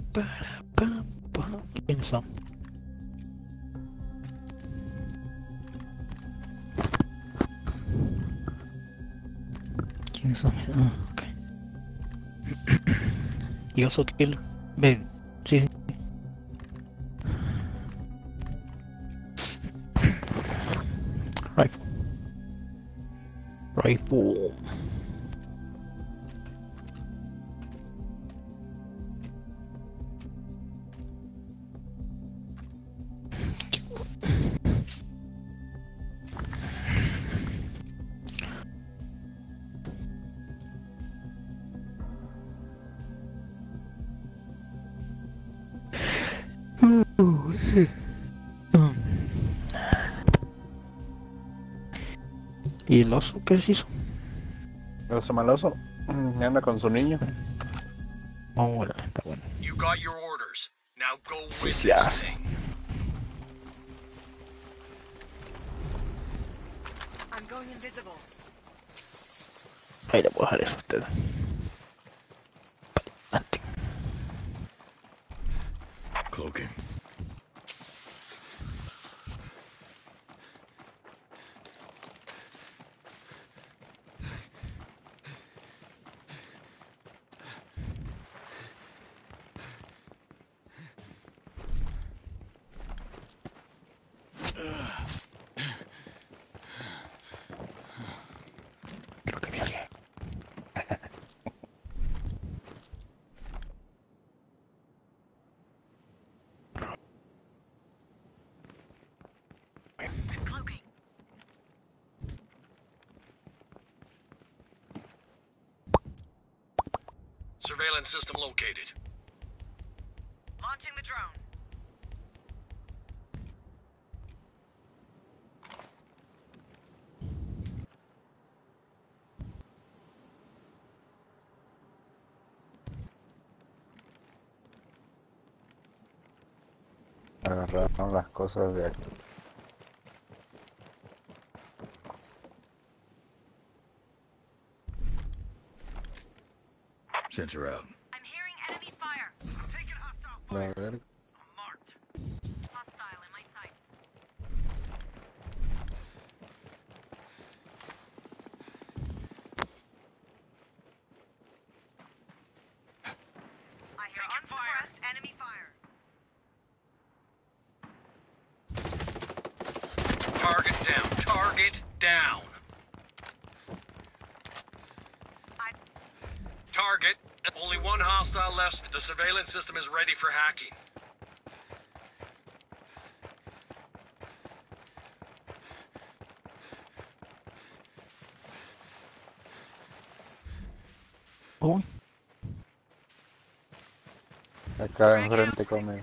Para, pam, pam. ¿Quiénes son? ¿Quiénes son? Ah, ok. Y Oso Kill. Ven, sí. Rifle. Rifle. ¿Y el oso qué se hizo? El oso maloso anda con su niño. Oh, está bueno. You got your orders. Now go Sí win se this hace. thing. I'm going invisible. Ahí le voy a dejar eso a usted. Adelante. Cloaking. Creo que vi a alguien. Cloaking. Surveillance system located. Launching the drone. Agarraron las cosas de aquí. Sensor out. I'm hearing enemy fire. Taking hostile A fire. ver, I'm marked. Hostile in my sight. I hear unsuppressed enemy fire. Target down. Target down. Target. Only one hostile left. The surveillance system is ready for hacking. Oh, acá enfrente conmigo.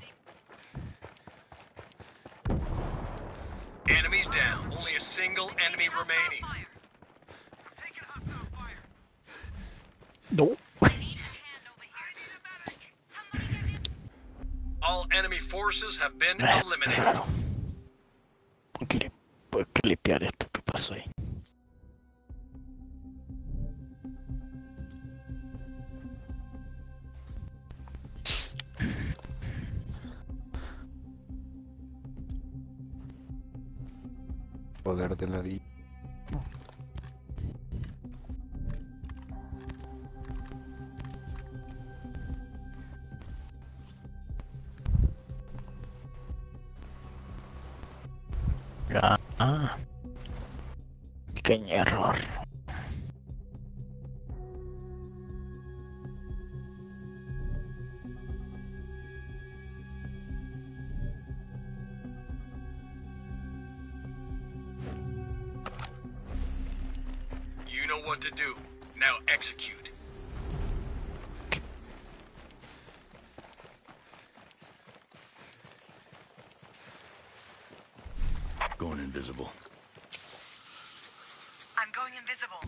Enemies down. Only a single enemy remaining. Fire. Taking hostile fire. no. Need a hand over here. I need a medic. Somebody get in. All enemy forces have been Qué eliminated. raro. ¿Por qué limpiar esto? ¿Qué pasó ahí? Poder de la di. Ah, pequeño error. You know what to do. Now execute. Going invisible. I'm going invisible.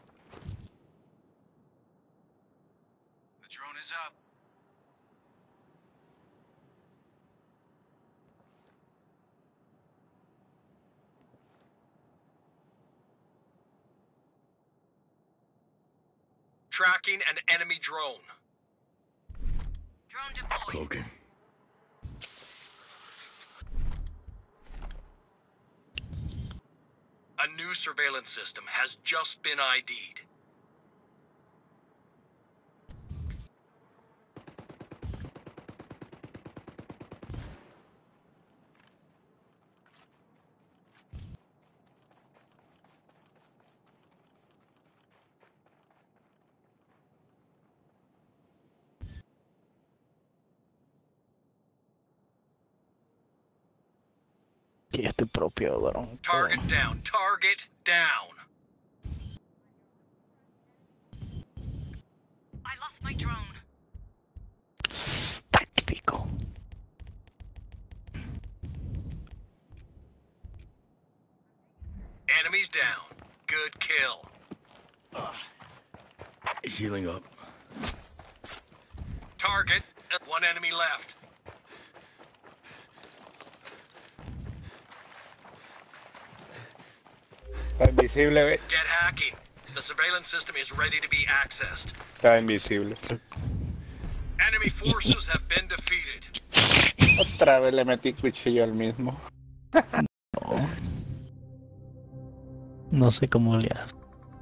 The drone is up. tracking an enemy drone. Drone deployed. Cloaking. A new surveillance system has just been ID'd. Sí, es tu propio varón. Target down. Target down. I lost my drone. Táctico. Enemies down. Good kill. Healing up. Target. One enemy left. Está invisible, ve. Get hacking. The surveillance system is ready to be accessed. Está invisible. Enemy forces have been defeated. Otra vez le metí cuchillo al mismo. No. No sé cómo le haces.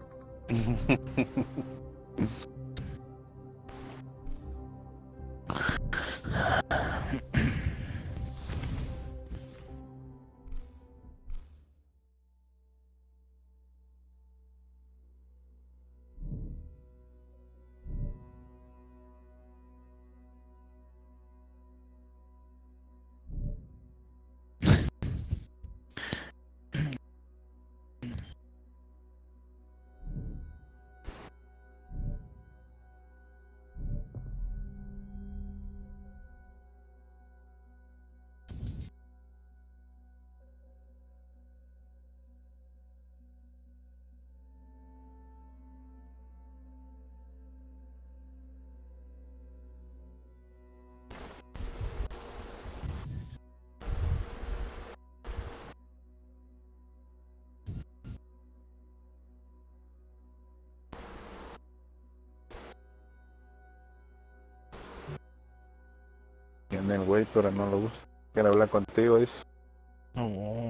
Tiene el güey, pero no lo usa. Quiere hablar contigo, dice. No.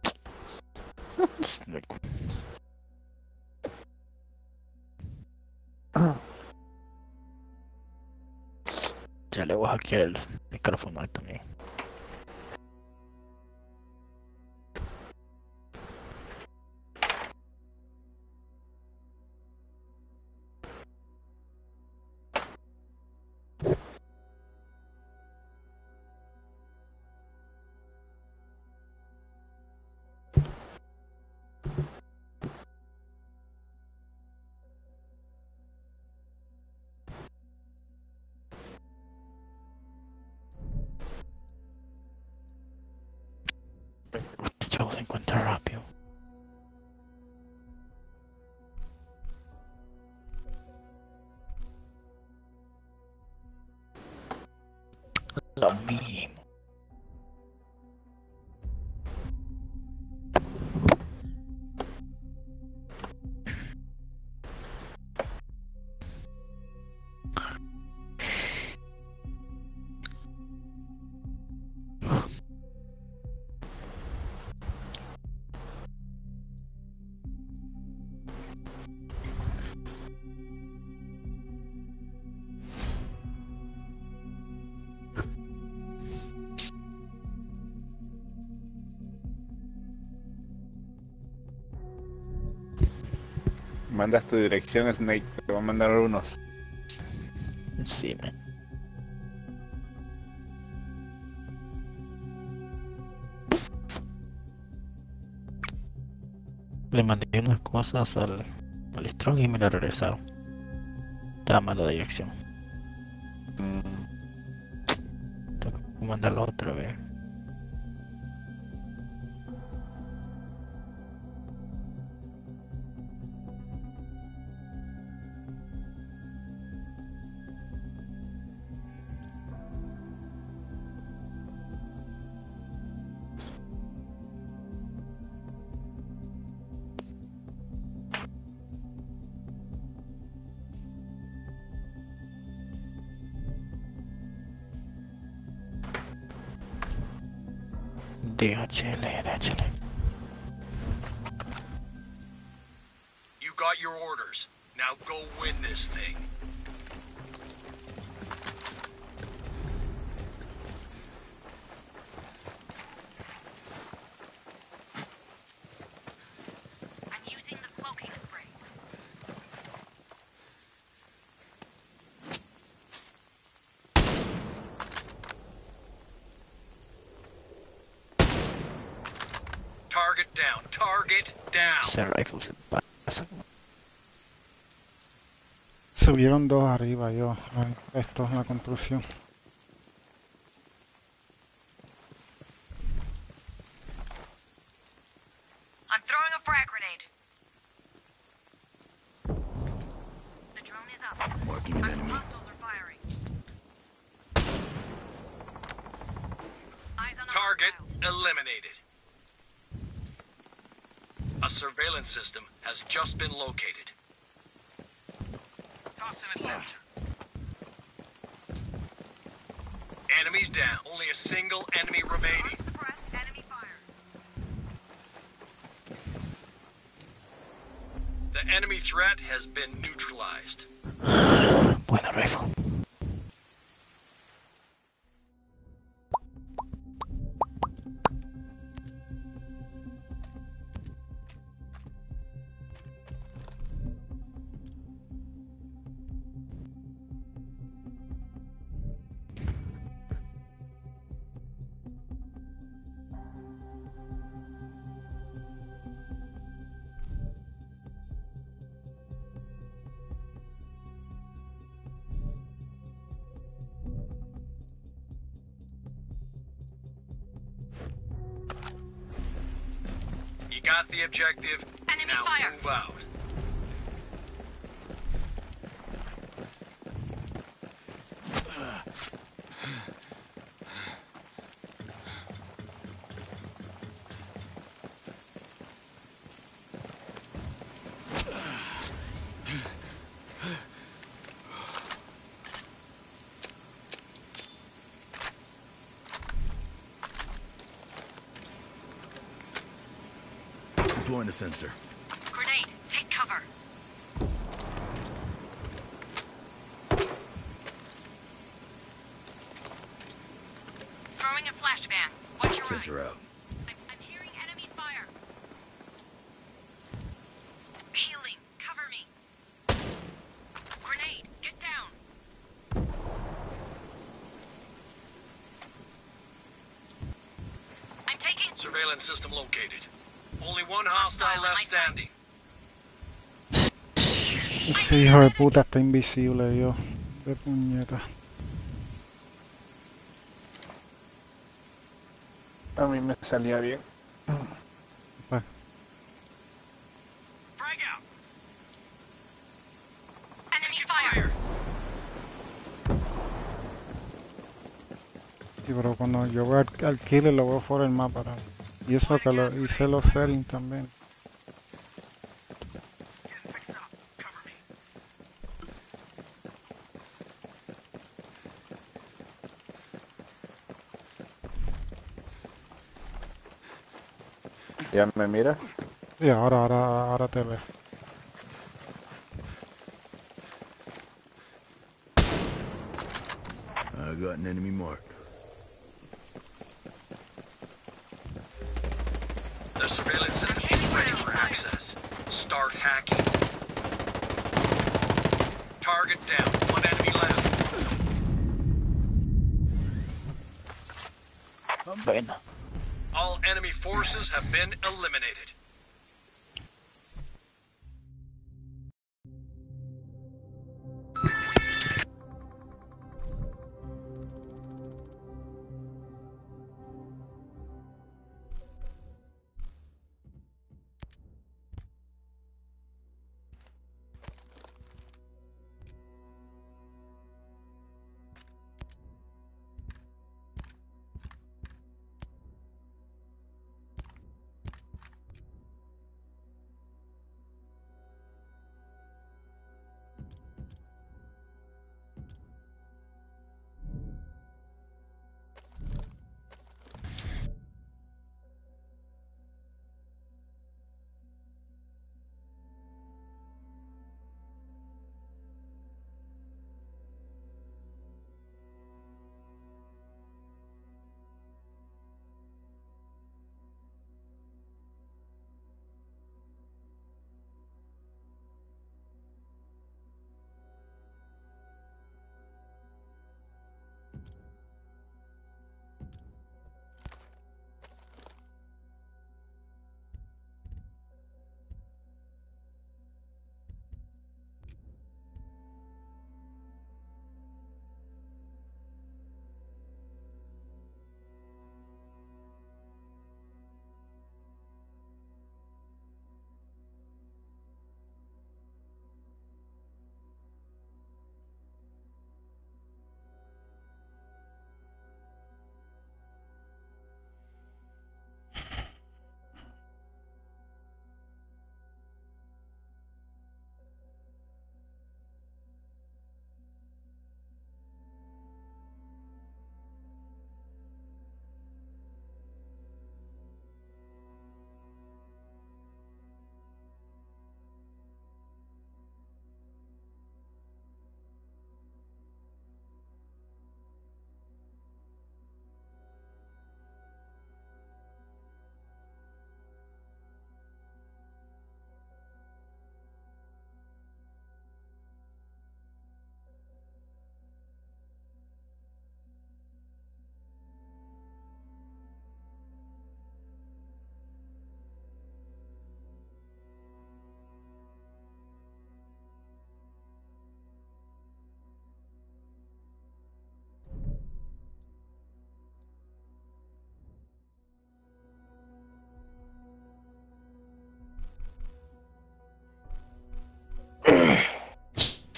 Ya le voy a hackear el micrófono ahí también. Este chavo se encuentra rápido. Lo mismo. Mandas tu dirección, Snake. Te voy a mandar unos. Sí, man. Le mandé unas cosas al Strong y me lo regresaron. Estaba mala dirección. Tengo que mandarlo otra vez. DHL, DHL. You got your orders. Now go win this thing. I'm using the cloaking spray. Target down. Target down. Ese rifle se pasa. Subieron dos arriba yo, esto en la construcción. I'm throwing a frag grenade. The drone is up. Marking an enemy. Hostiles are firing. Eyes on a Target hostile. eliminated. A surveillance system has just been located. Toss in a sensor. Enemies down. Only a single enemy remaining. Suppress enemy fire. The enemy threat has been neutralized. Buena rifle. You got the objective. Enemy Now fire. move out. Deploying a sensor. Grenade. Take cover. Throwing a flashbang. Watch your Sensor right. out. I'm hearing enemy fire. Healing. Cover me. Grenade. Get down. I'm taking... Surveillance system located. Only one hostile left standing. Ese hijo de puta está invisible, Dios. De puñeta. A mí me salía bien. Pa- Frag out. Enemy fire. Sí, pero cuando yo voy al killer lo veo fuera del mapa. ¿no? Y eso que lo hice los settings también. Getting fixed up. Cover me. ¿Ya me mira? Sí, ahora te veo. I got an enemy marked. The surveillance system is ready for access. Start hacking. Target down. One enemy left. Bueno. All enemy forces have been eliminated.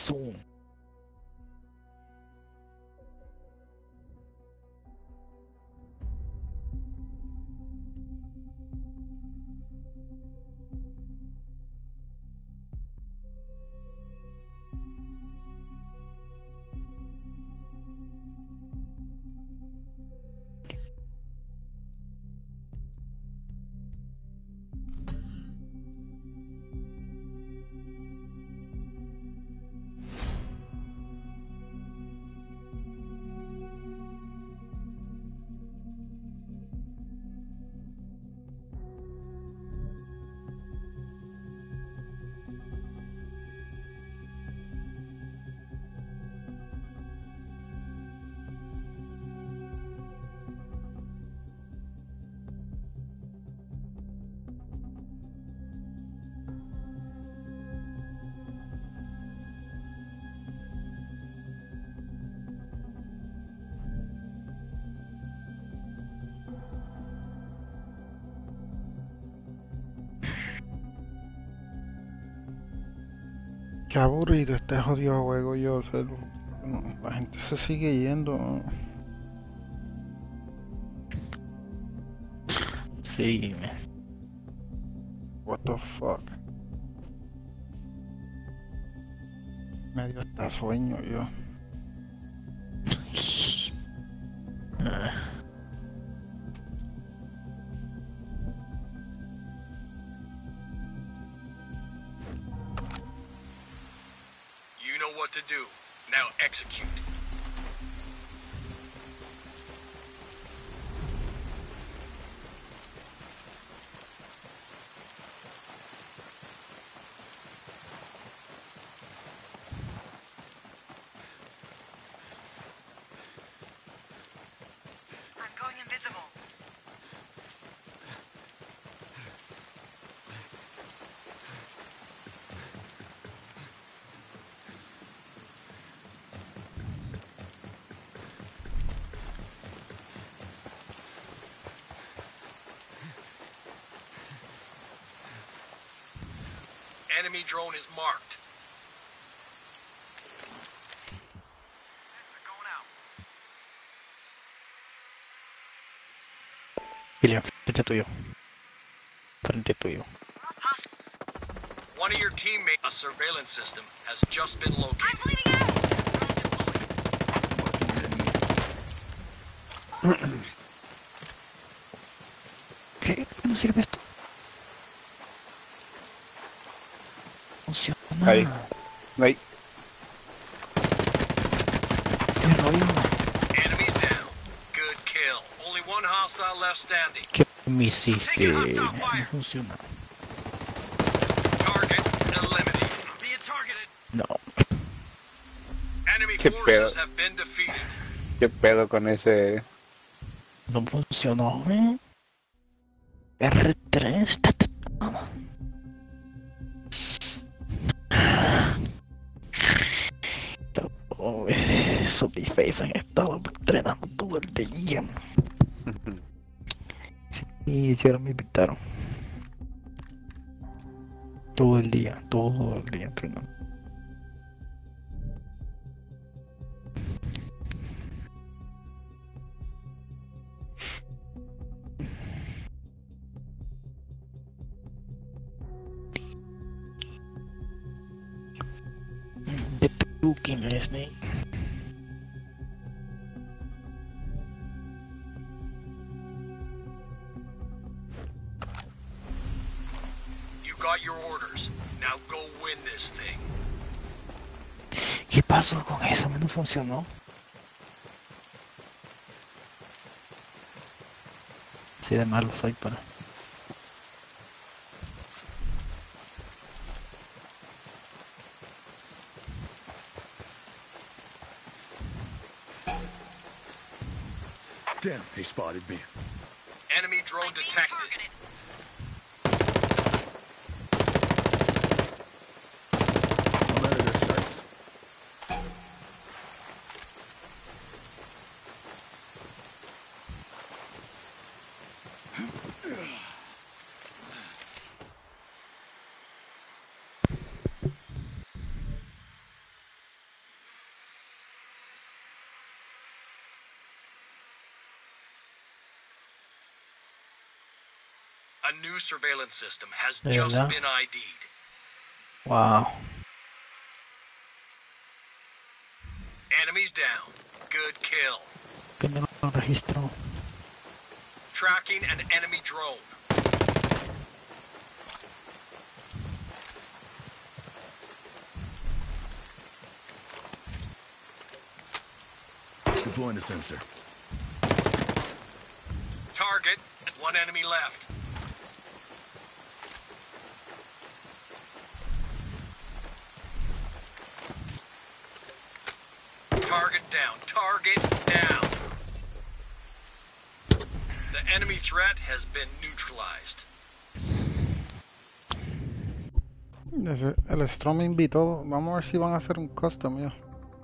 Zoom. Qué aburrido este jodido juego, yo. O sea, la gente se sigue yendo. Sí, What the fuck. Me dio hasta sueño yo. You know what to do. Now execute. I'm going invisible. Enemy drone is marked. They're going out. Killian, frente tuyo. Frente tuyo. One of your teammates, a surveillance system, has just been I'm located. bleeding out! ¿Qué? ¿Por qué no sirve esto? Funciona. Ahí. Ahí. ¿Qué rollo? Enemy down. Good kill. Only one hostile left standing. ¿Qué me hiciste? No funciona. Target eliminated. I'm being targeted. No. Enemy Qué pedo. forces have been defeated. ¿Qué pedo con ese? No funcionó, ¿eh? R3. Oh, Zombie Face han estado entrenando todo el día. Sí, hicieron, me invitaron. Todo el día entrenando. De tu Killer Snake. You got your orders. Now go win this thing. ¿Qué pasó con eso? No funcionó. Así de malo soy para. Damn, they spotted me. Enemy drone I'm being detected. targeted. I'm out of their sights. A new surveillance system has ¿De just verdad? been ID'd. Wow. Enemies down. Good kill. Que no lo registro. Tracking an enemy drone. Deploying the sensor. Target and one enemy left. Target down. Target down. The enemy threat has been neutralized. El Strom me invitó. Vamos a ver si van a hacer un custom ya.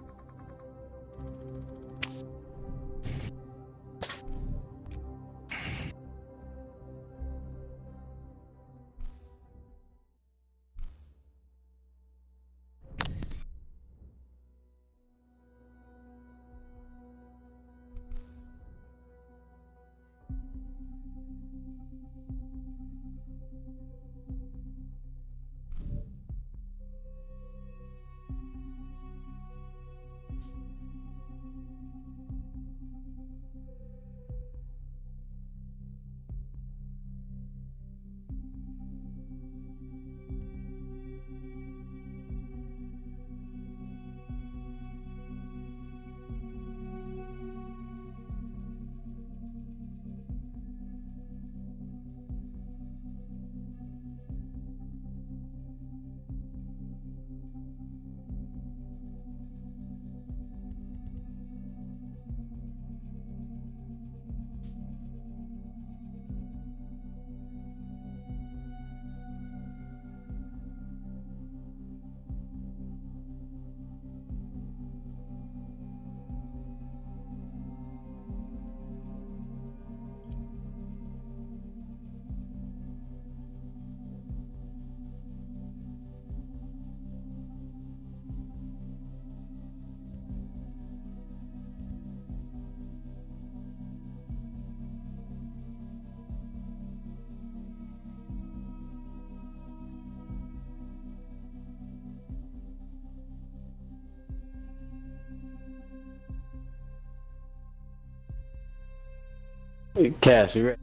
Cash, you ready?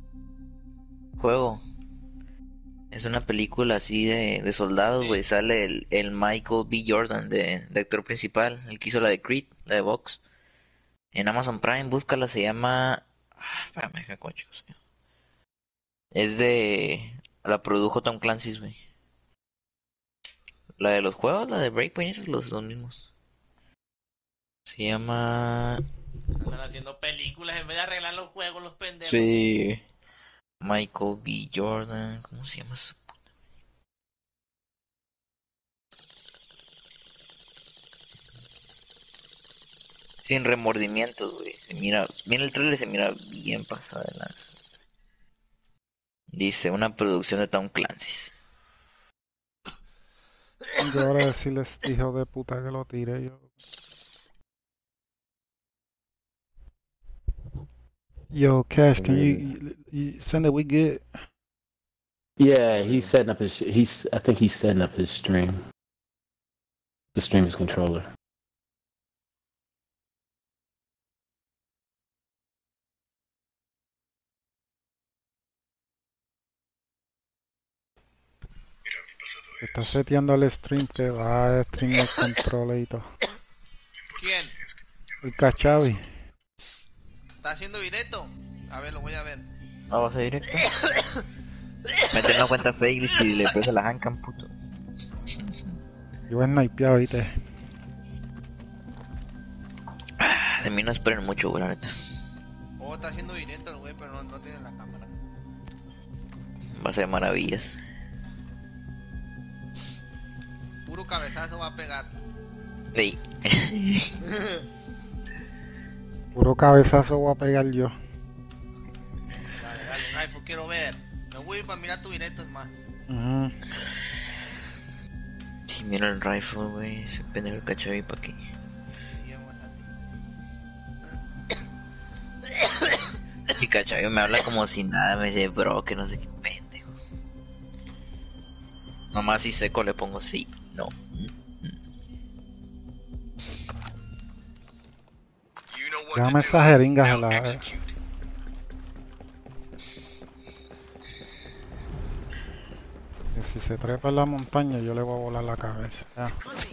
Juego. Es una película así de soldados, güey. Sale el Michael B. Jordan de actor principal, el que hizo la de Creed, la de Vox. En Amazon Prime, búscala, se llama... espérame, ¿qué coño se llama? Es de... La produjo Tom Clancy, güey. La de los juegos, la de Breakpoint, esos los mismos. Se llama... Están haciendo películas en vez de arreglar los juegos, los pendejos. Sí. Michael B. Jordan, ¿cómo se llama eso? Sin remordimientos, güey. Se mira el trailer, se mira bien pasado de lanza. Dice, una producción de Tom Clancy. Yo ahora decirle a este hijo de puta que lo tire yo. Yo, Cash, can you send it? We good? Yeah, he's setting up his. I think he's setting up his stream. The stream's controller. Está seteando el stream que va a stream el control y todo. ¿Quién? El Cachavi. ¿Está haciendo directo? A ver, lo voy a ver. Vamos a directo. Meter una cuenta fake y le pesa la hancan, puto. Yo voy snipeado, ¿viste? De mí no esperen mucho, güey, la neta. Oh, está haciendo directo el güey, pero no tiene la cámara. Va a ser maravillas. Puro cabezazo va a pegar. Sí. Puro cabezazo voy a pegar yo. Dale, Rifle, quiero ver. Me voy a ir para mirar tu directo, es más. Sí, mira el rifle, güey. Ese pendejo cacho ahí pa' aquí. Sí, cacho, me habla como si nada. Me dice, bro, que no sé qué pedo. Nomás si seco le pongo sí, no. You know what to Déjame do. esas jeringas a Now la execute. que si se trepa en la montaña yo le voy a volar la cabeza. Ya.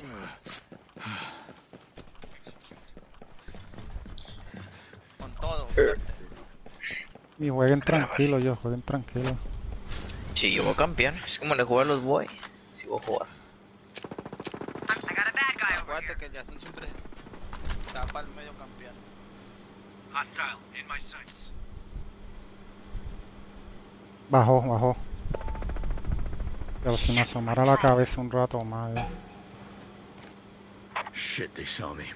Con todo. Y jueguen tranquilo, jueguen tranquilo. Sí, yo voy a campear. Es como le juego a los boy. Sí, voy a jugar. I got a bad guy over Acuérdate here. que ya son siempre se va para el medio campeón. Hostile in my sights. Bajó. Pero si me asomara la cabeza un rato más. Shit, they saw me.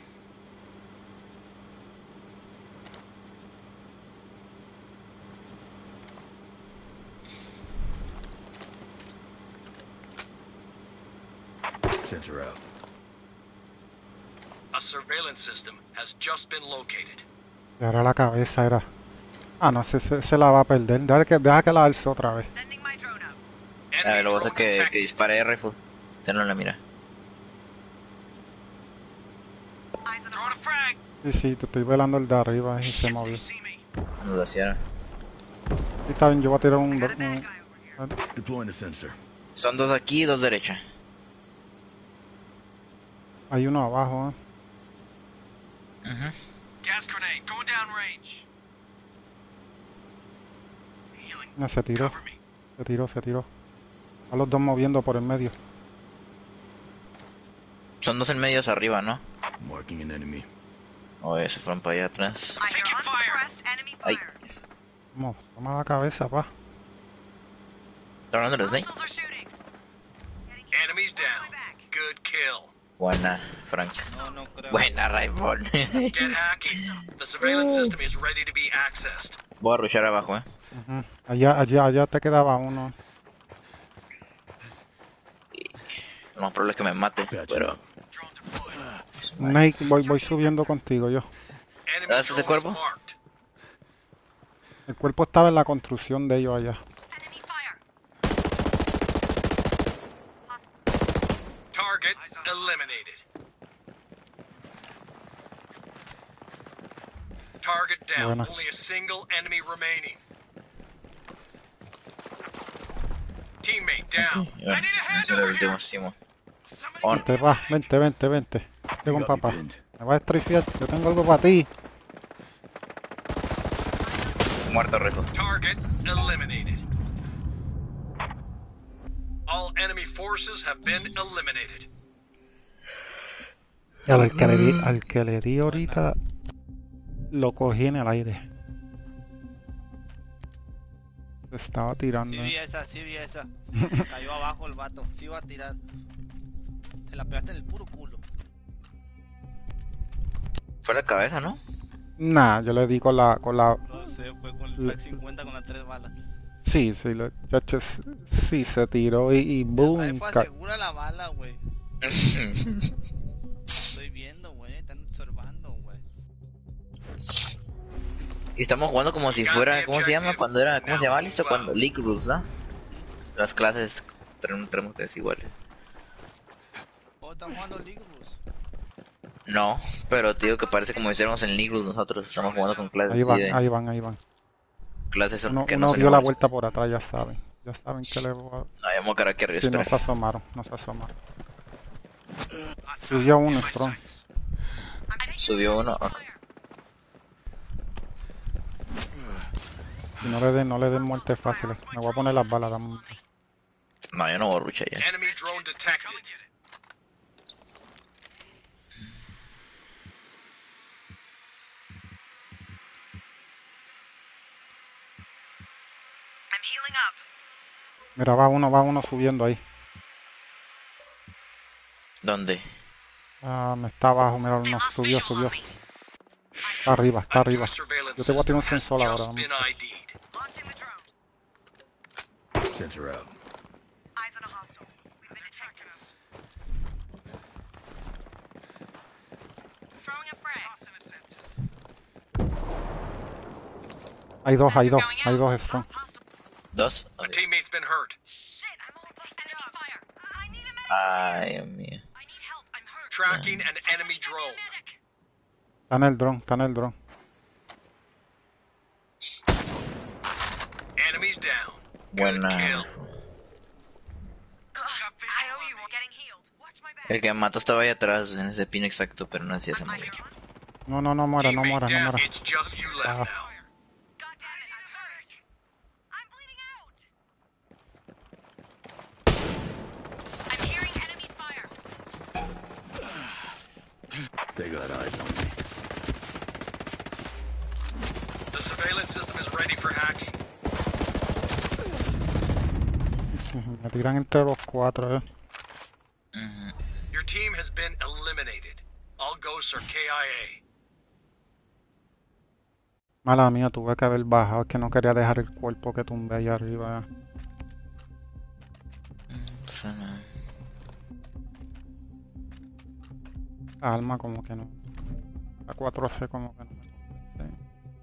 Sensor out. A surveillance system has just been located. Y ahora la cabeza era. Ah, no, se la va a perder. Deja que la alce otra vez. Sending my drone up. A ver, Enemy lo voy a hacer drone que detected. dispare rifle. Tenlo en la mira. Eyes on Throwing a frag. Sí, te estoy velando el de arriba y se movió. See me. No lo hacía. Sí, está bien, yo voy a tirar I got a bad guy over here. Deploying the sensor. Son dos aquí y dos derecha. Hay uno abajo, Ujú. Gas grenade going down range. Healing. No, se tiró. Cover me. Se tiró. A los dos moviendo por el medio. Son dos en medios arriba, ¿no? Marking an enemy. Oye, se fueron para allá atrás. I hear Taking fire. unsuppressed enemy Ay. fire. Vamos, toma la cabeza, pa. ¿Está hablando de los de ahí? Hostiles are shooting. Enemies down. Good kill. Buena, Frank. No creo. Buena, rifle. Get hacking. The surveillance system is ready to be accessed. Voy a rushar abajo, Ujú. Allá te quedaba uno. Lo más probable es que me mate, pero... up. Drone deployed. Snake, voy subiendo contigo yo. Enemy ¿Das ese drone is cuerpo? marked. El cuerpo estaba en la construcción de ellos allá. Enemy fire. Target eliminated. Target down. Buena. Only a single enemy remaining. Teammate down. Ya, I need a hand ese era el over último, here. Simon. Somebody On. Vente, va, vente. Vete con Got me papá. pinned. Me vas a estrifiar, yo tengo algo para ti. Muerto, rifle. Target eliminated. All enemy forces have been eliminated. Y al que le di ahorita, lo cogí en el aire. Se estaba tirando. Sí vi esa. Cayó abajo el vato. Sí iba a tirar. Te la pegaste en el puro culo. Fue la cabeza, ¿no? Nah, yo le di con la... No sé, fue con el Pack 50 con las 3 balas. Sí, sí, se tiró y Ahí boom. fue asegura la bala, güey. Estoy viendo, güey. Están observando, güey. Y estamos jugando como si fuera, ¿cómo se llama? Cuando era, ¿cómo se llama listo? Cuando League Rules, ¿no? Las clases tenemos que ser iguales. ¿O están jugando League Rules? No, pero te digo que parece como si estuviéramos en League Rules nosotros. Estamos jugando con clases así de... Ahí van. Clases Uno que no son dio la iguales. vuelta por atrás, ya saben. Ya saben que le voy a... No, vamos a cara aquí arriba, Sí, espera. no se asomaron. Subió uno, Strong. Subió uno. Ok. Y no le den muerte fácil. Me voy a poner las balas. No, yo no voy a ruchar ya. Enemy drone detected. I'm healing up. Mira, va uno subiendo ahí. ¿Dónde? Ah, me está abajo, mira, They no, lost subió. visual on me. Está arriba. A new surveillance Yo te voy a tirar un system has sensor ahora. just been ID'd. Launching the drone. Sensor out. Eyes on a hostile. We've been detected. Throwing a frag. Hay dos, Strong. ¿Dos? A Ok. teammate's been hurt. Shit, I'm almost enemy fire. Ay, Dios mío. I need help. I'm hurt. Tracking an enemy drone. Medic. Está en el dron, está en el dron. Enemies down. Buena. Kill. I owe you. Getting healed. Watch my back. El que me mató estaba ahí atrás, en ese pin exacto, pero no hacía esa madre. No, no, no muera, no Teammate muera, no down. muera. It's just you left Ah. now. God damn it. I'm hurt. I'm bleeding out. I'm hearing enemy fire. They got eyes on me. The surveillance system is ready for hacking. Me tiran entre los cuatro, Ujú. Your team has been eliminated. All ghosts are KIA. Mala mía, tuve que haber bajado, es que no quería dejar el cuerpo que tumbé allá arriba. Eso no. La alma como que no. La 4C como que no me convence.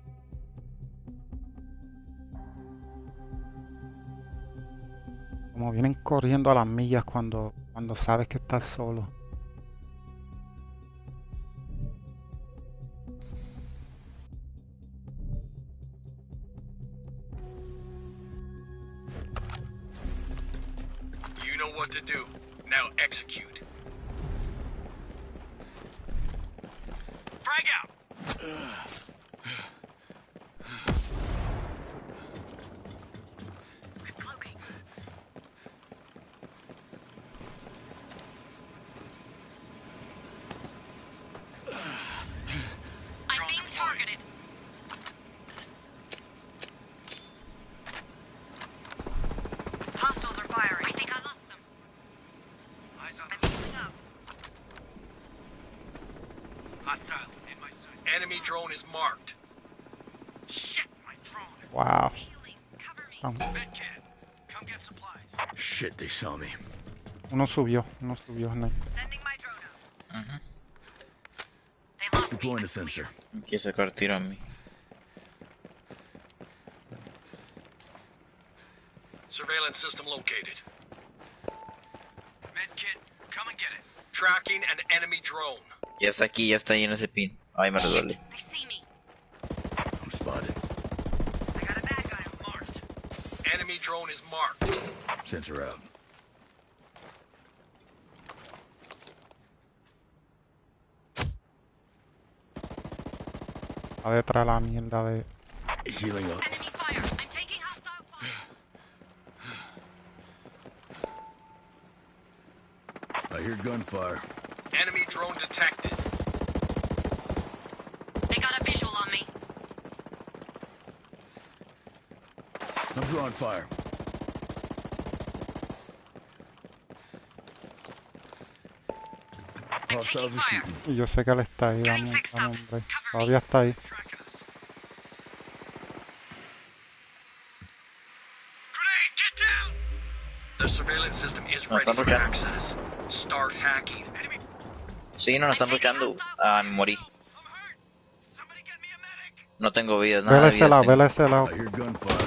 Como vienen corriendo a las millas cuando sabes que estás solo. You know what to do. Now execute. Frag out. I'm cloaking. I'm being targeted. Hostiles are firing. I think I lost them. Eyes on I'm healing up. hostile in my sight. Enemy drone is marked. Shit, my drone. Wow. Healing. Cover me. Ah, Medkit, come get supplies. Shit, they saw me. uno subió, Snake. Sending my drone out. Ujú. They lost me. Deploying a sensor. Me quiere sacar tiro a mí. Surveillance system located. Medkit, come and get it. Tracking an enemy drone. Ya está aquí, ya está ahí en ese pin. Ay, me reduele. They see me. I'm spotted. I got a bad guy marked. Enemy drone is marked. Sensor out. Está detrás de la mierda de... Healing up. Enemy fire. I'm taking hostile fire. I hear gunfire. Enemy drone detected. They got a visual on me. I'm drawing fire. I'm Hostiles taking are fire. shooting. Y yo sé que él está ahí, Getting dame, fixed dame up. un break. Cover me. Todavía está ahí. Tracking us. Grenade, get down. The surveillance system is No, ready están for luchando. access. Start hacking. Enemy. Sí, no, nos están luchando. Ah, me morí. I'm hurt. Somebody get me a medic. No tengo vidas, nada Vela de ese vidas lado, tengo. vela ese lado. I hear gunfire.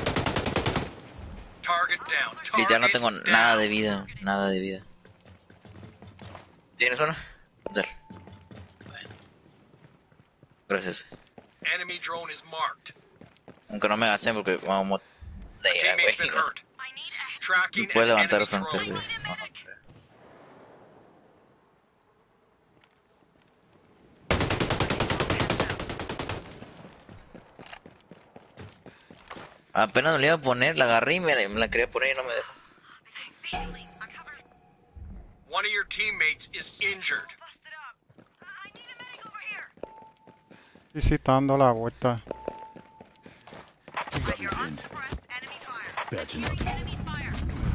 Target down. Y ya no Target tengo down. nada de vida, nada de vida. ¿Tienes una? Dale. Bueno. Gracias. Enemy drone is marked. Aunque no me gasten porque vamos a Teammate's been hurt. I need a Tracking Puede an levantar enemy frente drone. de... Apenas me la iba a poner, la agarré y me la quería poner y no me dejó. healing. I'm covered. One of your teammates is injured. Busted up. I need a medic over here. Sí, sí, está dando la vuelta. Got me You're pinned. unsuppressed. Enemy fire. Patching up. Enemy fire.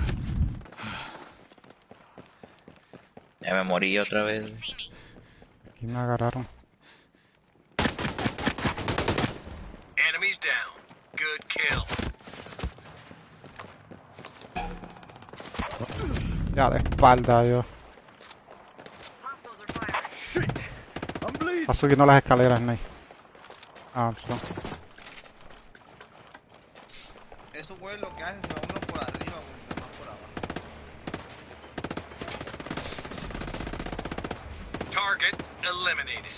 Ya me morí otra vez. See me. Aquí me agarraron. Enemies down. Good kill. Ya de espalda, yo. Hostiles are firing. Shit! I'm bleeding. Está subiendo las escaleras, Snake. Ah, so. Eso, güey, lo que haces a uno por arriba, güey, no por abajo. Target eliminated.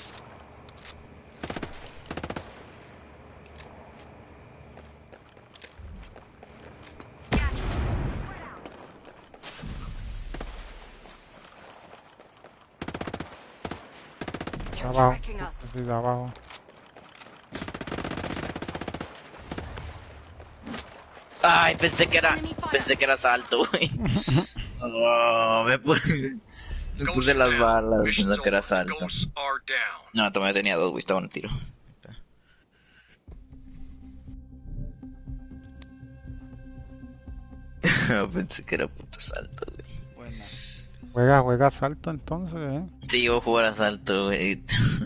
De abajo. Sí, de abajo. Ay, pensé que era asalto, güey. Oh, me puse las balas pensando que era asalto. Ghosts are down. No, todavía tenía dos, güey, estaba en tiro. Pensé que era puto asalto, güey. Buena. Juega salto entonces, Sí, yo voy a jugar asalto, güey.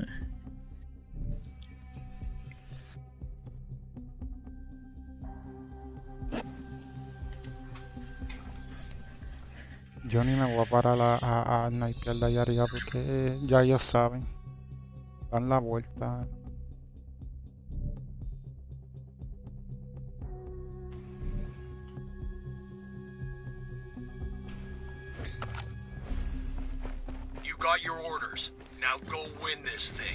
Yo ni me voy a parar a snipear de allá arriba porque ya ellos saben. Dan la vuelta. You got your orders. Now go win this thing.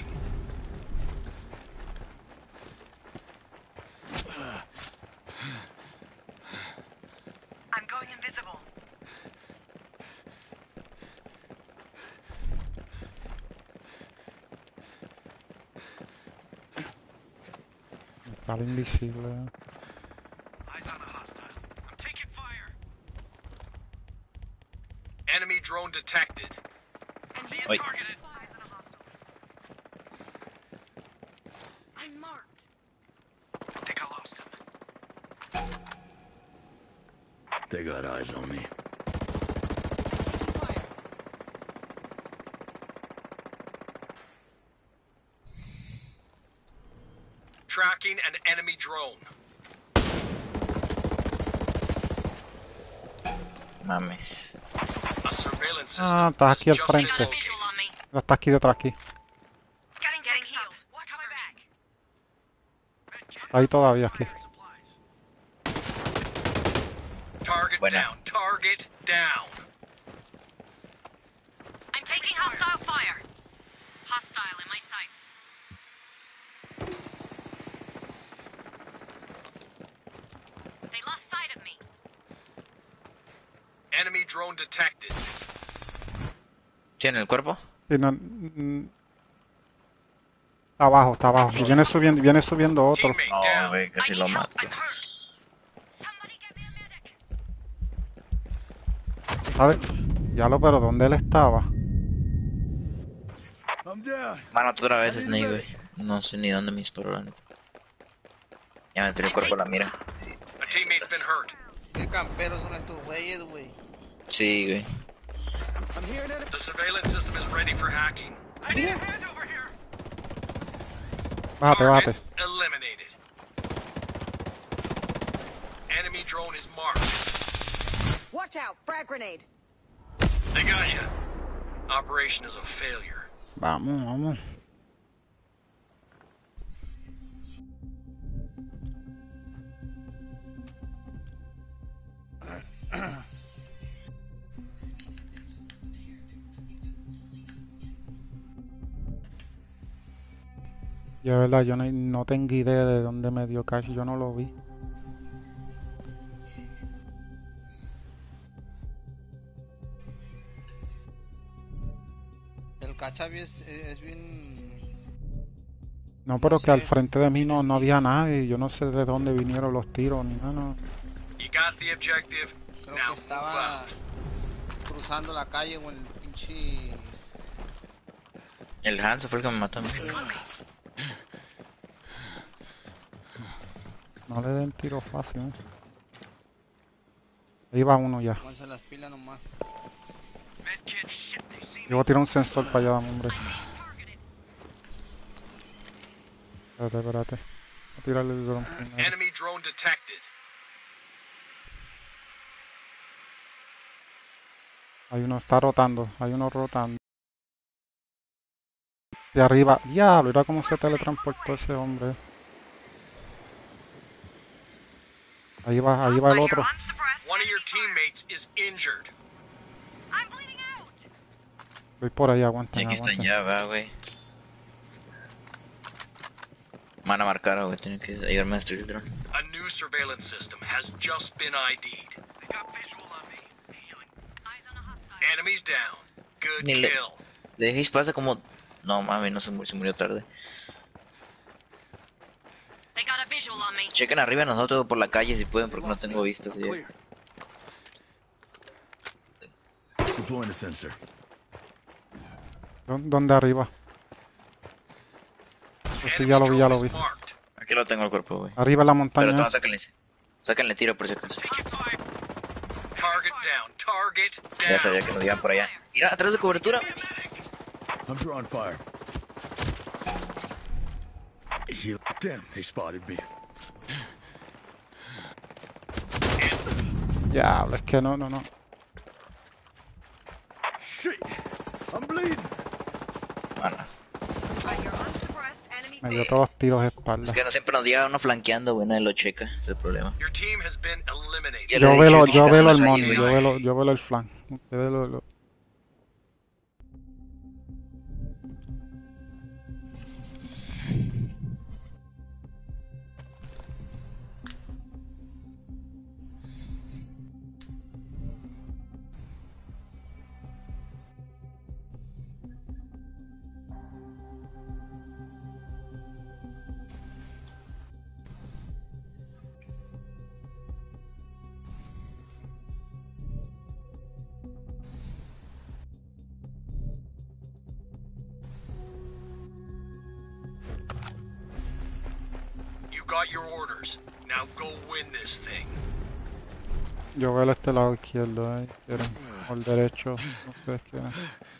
I'm going invisible. Está invisible. Eyes on a hostile. I'm taking fire. Enemy drone detected. And Being Wait. targeted. I'm marked. I think I lost him. They got eyes on me. Tracking an enemy drone. Mames. A surveillance system. Ah, estás aquí al has just frente. been Got a visual on me. No, está aquí detrás aquí. Getting healed. Coming back. Está ahí todavía aquí. Target Buena. down. Target down. I'm taking hostile fire. Hostile in my sights. They lost sight of me. Enemy drone detected. ¿Tiene el cuerpo? Sí, no, está abajo, está abajo. Y viene subiendo otro. Teammate No, down. güey, casi lo mato. I'm hurt. Somebody get me a medic. ¿Sabes? Pero ¿dónde él estaba? I'm down. Mano, tú otra vez, Snake, güey. No sé ni dónde me disparó la neta. Ya me tiró el cuerpo a la mira. A teammate's been hurt. Qué camperos son estos güeyes, güey. Sí, güey. The surveillance system is ready for hacking. I need a hand over here. Bájate. Target eliminated. Enemy drone is marked. Watch out, frag grenade. They got you. Operation is a failure. Vamos. Y es verdad, yo no tengo idea de dónde me dio Cash, yo no lo vi. El cachavi es bien... No, pero No que al sé, frente de mí no tienes había nadie, yo no sé de dónde vinieron los tiros ni nada. No. You got the objective. Creo Now que move estaba out. cruzando la calle o el pinche... El Hans fue el que me mató a mí. No le den tiro fácil, ¿eh? Ahí va uno ya. Pónganse las pilas nomás. Medkit, shit, they see me. Yo voy a tirar un sensor para allá, hombre. Espérate. Voy a tirarle el dron primero. Enemy drone detected. Hay uno, está rotando. Hay uno rotando. De arriba. Diablo, mira cómo se teletransportó ese hombre. Ahí va el otro. One of your teammates is injured. I'm bleeding out. Voy por ahí, Y aguanten, aquí están aguanten. ya, va, güey. Me van a marcar, güey. Tienen que ayudarme a destruir el dron. A new surveillance system has just been ID'd. They got visual on me. Eyes on a hostile. Enemies down. Good Ni le- kill. Le dejéis pasa como... No, mami, no se murió tarde. They got a visual on me. Chequen arriba de nosotros por la calle si pueden, porque no tengo vistas. Clear. Deploying the sensor. ¿Dónde arriba? Pues sí, ya lo vi, ya lo vi. Marked. Aquí lo tengo el cuerpo, güey. Arriba en la Pero montaña. toma, sáquenle tiro por si acaso. Target down. Target Ya sabía down. que nos iban por allá. Mira, atrás de cobertura. I'm drawing fire. Damn, they spotted me. Diablo, es que no. Shit! I'm bleeding. Manas. I hear unsuppressed enemy Me dio todos los tiros de espalda. Es que no siempre nos llega uno flanqueando, güey. Nadie lo checa. Ese es el problema. Your team has been eliminated. Ya le he dicho que Yo quitamos velo el ahí, money, güey. yo velo el flan. Ustedes lo- You got your orders. Now go win this thing. Yo veo este lado izquierdo, quieren. O el derecho, no ustedes quieren.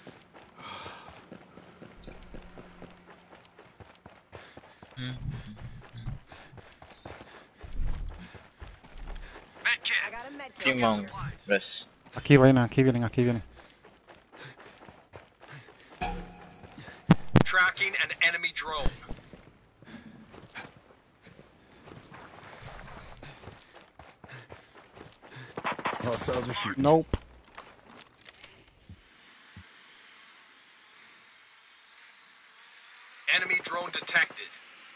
I got a med kit. Simón. Gracias. Aquí vienen. Tracking an enemy drone. Hostiles are shooting. Nope. Enemy drone detected.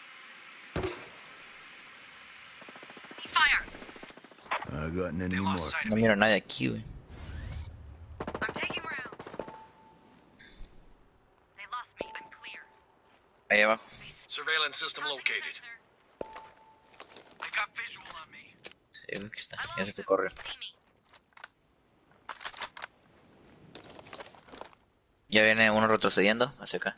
Fire. I got an enemy Lost mark. sight of No me. miro a nadie aquí, güey. I'm taking rounds. They lost me. I'm clear. Ahí abajo. Surveillance system located. Sensor. They got visual on me. Sí, güey, aquí está. Ya se fue a correr. See me. Ya viene uno retrocediendo hacia acá.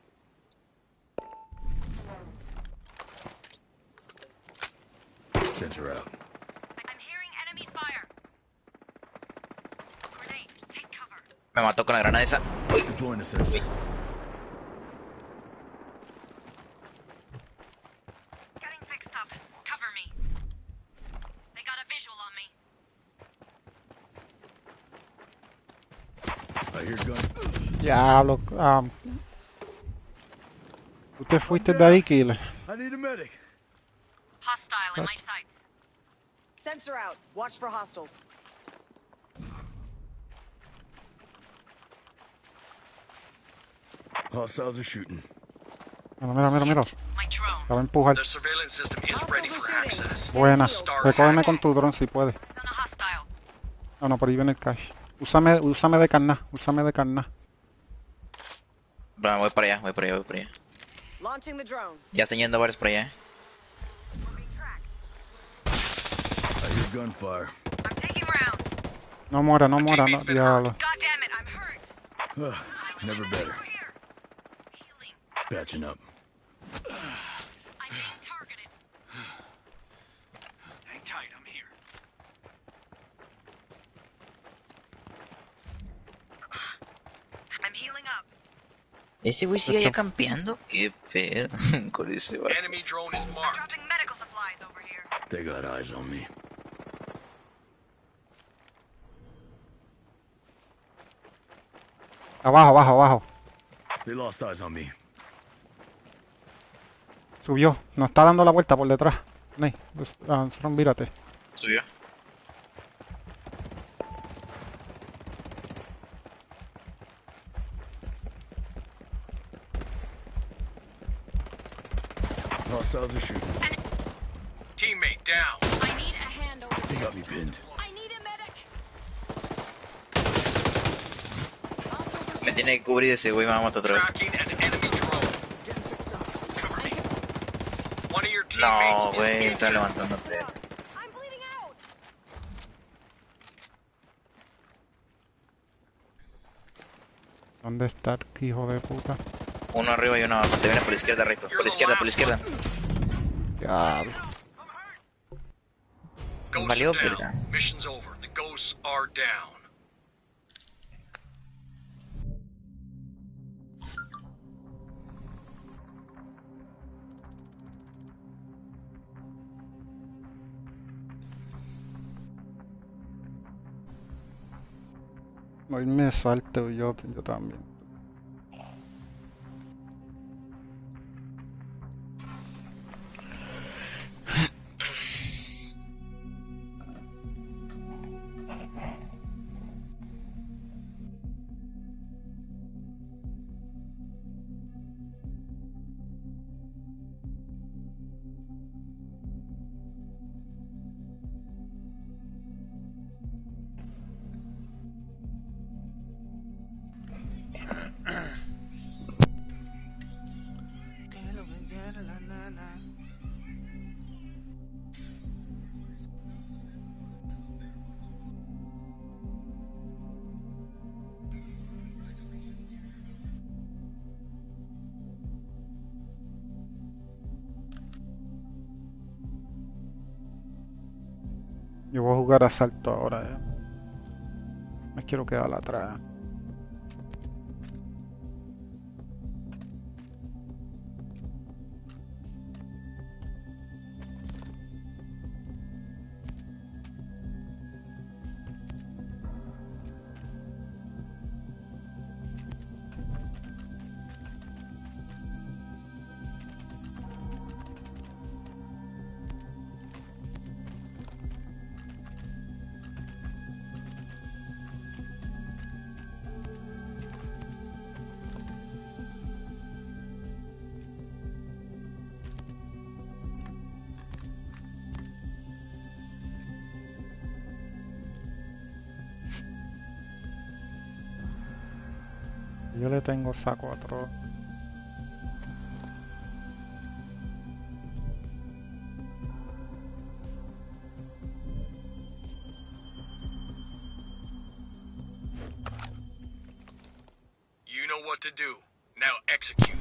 Sensor out. I'm hearing enemy fire. Grenade. Take cover. Me mató con la granada esa. Deploying the sensor. Getting fixed up. Cover me. They got a visual on me. I hear gun. Diablo. Tú te fuiste de ahí, Killer. I need a medic. Hostile in my sights. Sensor out. Watch for hostiles. Hostiles are shooting. Mira. My drone. Te va a empujar. The surveillance system is ready for access. Buena. Recógeme con tu dron si puedes. On a hostile. No, por ahí viene el cash. Úsame de carná. Va, voy para allá. Launching the drone. Ya están yendo varios por allá, I hear gunfire. I'm taking rounds. No muera, no. Diablo. God damn it, I'm hurt. Never better. Over here. Healing. Patching up. I'm being targeted. Hang tight, I'm here. I'm healing up. Ese güey sigue allá campeando. Qué pedo con ese güey. Enemy drone is I'm marked. dropping medical supplies over here. They got eyes on me. Abajo. They lost eyes on me. Subió. Nos está dando la vuelta por detrás. Ney, vírate. Subió. Hostiles are shooting. Teammate down. I need a hand over They here. got me pinned. I need a medic. Me tiene que cubrir ese güey, me va a matar otra vez. Tracking an enemy drone. Cover me. One of your No, teammates güey, is está injured. levantándote. I'm bleeding out. ¿Dónde está el hijo de puta? Uno arriba y uno abajo. Te viene por la izquierda, Rico. Por la izquierda, por la izquierda. Diablo. Ghosts Valió are down. verga. Mission's over. The ghosts are down. Hoy me salto yo también. Yo voy a jugar asalto ahora, Me quiero quedar atrás. Yo le tengo saco a otro. You know what to do. Now execute.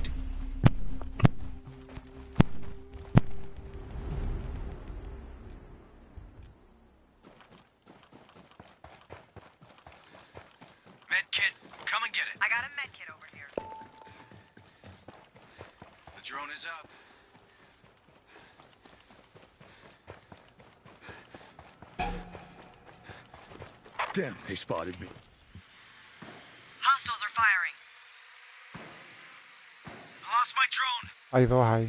Medkit, come and get it. I got a medkit over here. The drone is up. Damn, they spotted me. Hostiles are firing. I lost my drone. Hay dos ahí.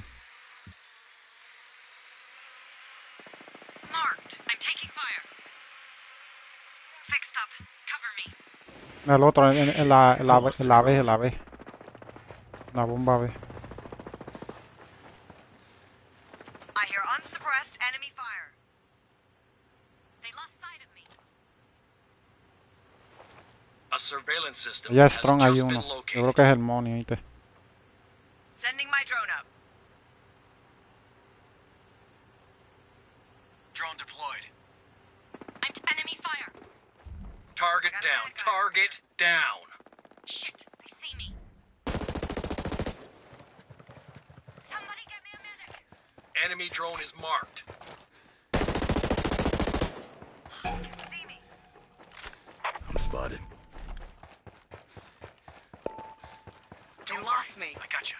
Marked. I'm taking fire. Fixed up. Cover me. El otro, en la B. La bomba B. I hear unsuppressed enemy fire. They lost sight of me. A surveillance system Allá has Strong hay just uno. been Yo located. creo que es el Money, ¿viste? Sending my drone up. Drone deployed. I'm enemy fire. Target Got a down. medic. Target down. Shit. They see me. Somebody get me a medic. Enemy drone is marked. See me. I'm spotted. They lost me. I got you.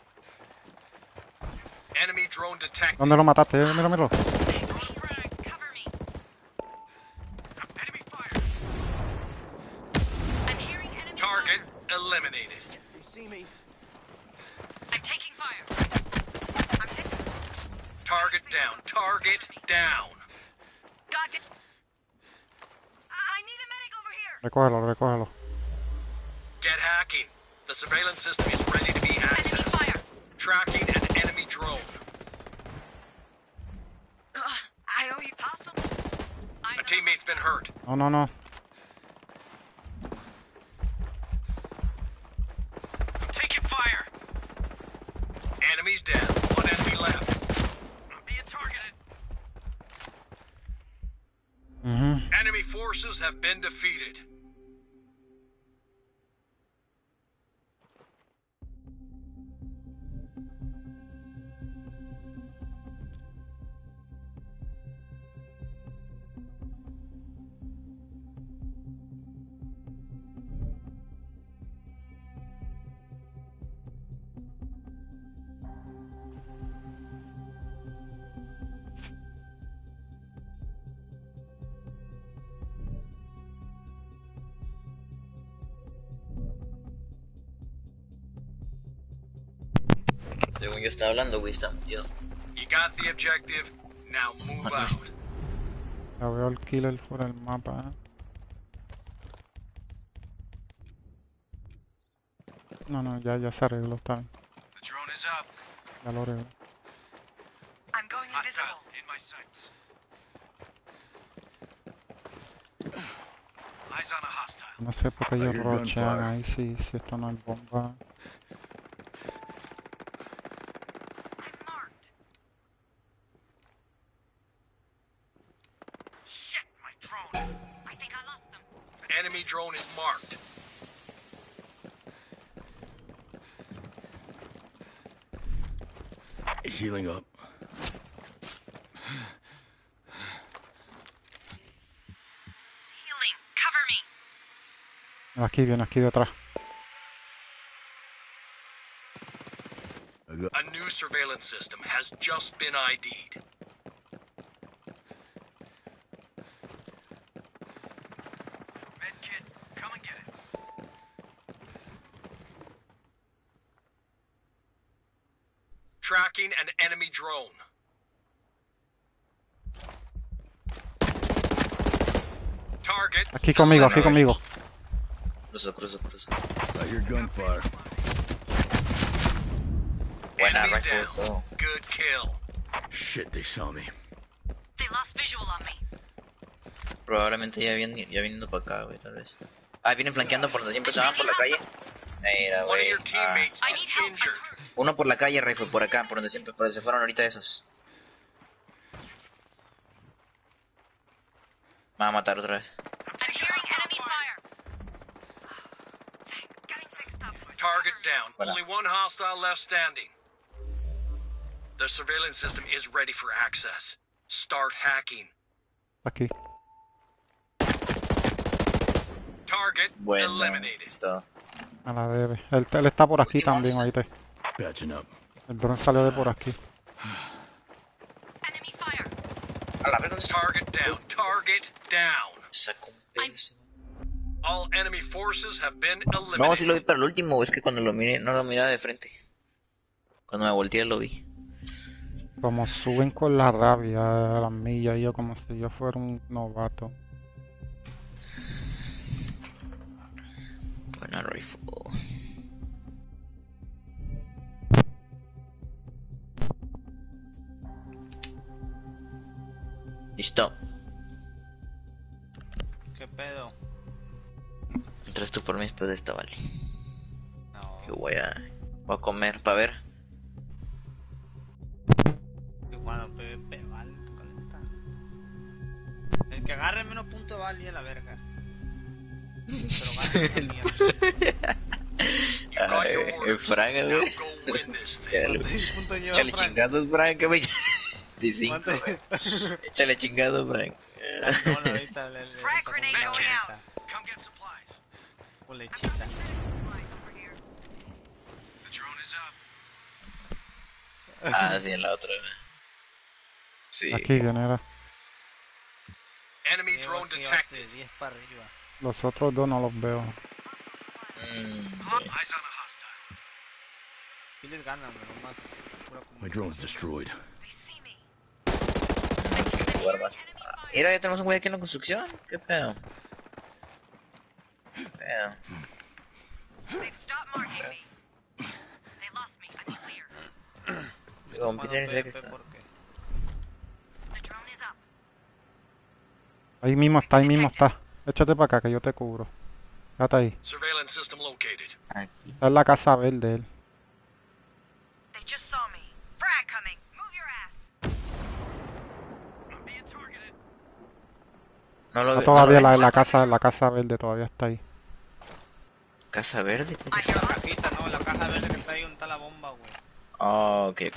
Enemy drone detected. ¿Dónde lo mataste? Míralo. Cover me. Enemy fire. I'm hearing enemy Target fire. eliminated. They see me. I'm taking fire. I'm hit. Target down. Target down. God damn. I need a medic over here. Recógelo. Get hacking. The surveillance system is ready to be Enemy accessed. fire. Tracking an enemy drone. teammate's been hurt. No, no, no. I'm taking fire. Enemy's down. One enemy left. I'm being targeted. Enemy forces have been defeated. Según yo estaba hablando, güey, está muteado. You got the objective. Now move out. Ya veo al killer por el mapa, No, no, ya se arregló, está bien. The drone is up. Ya lo arregló. I'm going invisible. In my sights. Eyes on a hostile. No sé por qué ellos Your rochean gunfire. ahí si esto no es bomba. I'm marked. Shit, my drone. I think I lost them. Enemy drone is marked. Healing up. Healing. Cover me. Viene aquí detrás. A new surveillance system has just been ID'd. Medkit, come and get it. Tracking an enemy drone. Target. Aquí conmigo. Cruzo. Got your gunfire. Buena, Enemy rifle, down. so. Good kill. Shit, they saw me. They lost visual on me. Probablemente ya viniendo para acá, güey, tal vez. Ah, vienen flanqueando por donde siempre estaban, por la calle. Mira, One of güey. your teammates I is need help. I'm injured. hurt. Uno por la calle, rifle, por acá, por donde se fueron ahorita esos. Me va a matar otra vez. I'm hearing enemy fire. Getting fixed up. Target down. Voilà. Only one hostile left standing. The surveillance system is ready for access. Start hacking. Aquí. Target Bueno, eliminated. esto. A la debe. Él está por aquí también, oíste. Patching up. El drone salió de por aquí. Enemy fire. A la verga, Target down. Target down. sacó un pedo ese, güey. All enemy forces have been eliminated. No, sí lo vi para el último, es que cuando lo miré, no lo miraba de frente. Cuando me volteé lo vi. Como suben con la rabia a las millas, yo como si yo fuera un novato. Buena rifle. Listo. ¿Qué pedo? Entras tú por mí después de esta, vale. No. Que voy a comer para ver. Que cuando PvP vale, caleta. El que agarre menos punto vale a la verga. Pero gana una mierda. You got your Ay, orders. Frank, Now güey. go win this thing. Échale ¿Punto lleva échale Frank? chingazos, Frank, que me... De 5. ¿Cuánto? Échale chingazos, Frank. No, ahorita Frag grenade going out. Come get supplies. Con lechita. The drone is up. Ah, sí, en la otra. Sí. Aquí, ¿quién era? Enemy Llevo drone aquí detected. de 10 para arriba. Los otros dos no los veo. Eyes on a hostile. Sí les ganan, nomás. Pura My drone's destroyed. Jugar más. Mira, ya tenemos un güey aquí en la construcción. ¿Qué pedo? Pedo. They've stopped marking me. They lost me. I'm clear. Digo, Peter, sé que está. ¿Por qué? The drone is up. Ahí mismo está, ahí mismo está. Échate para acá que yo te cubro. Quédate ahí. Surveillance system located. Aquí. Está en la casa verde él. They just saw me. Frag coming. Move your ass. I'm being targeted. No lo Está veo. todavía no lo la casa verde todavía está ahí. Casa verde. ¿Qué es La eso? cajita, no, la caja verde que está ahí, donde está la bomba, güey. Oh, ok.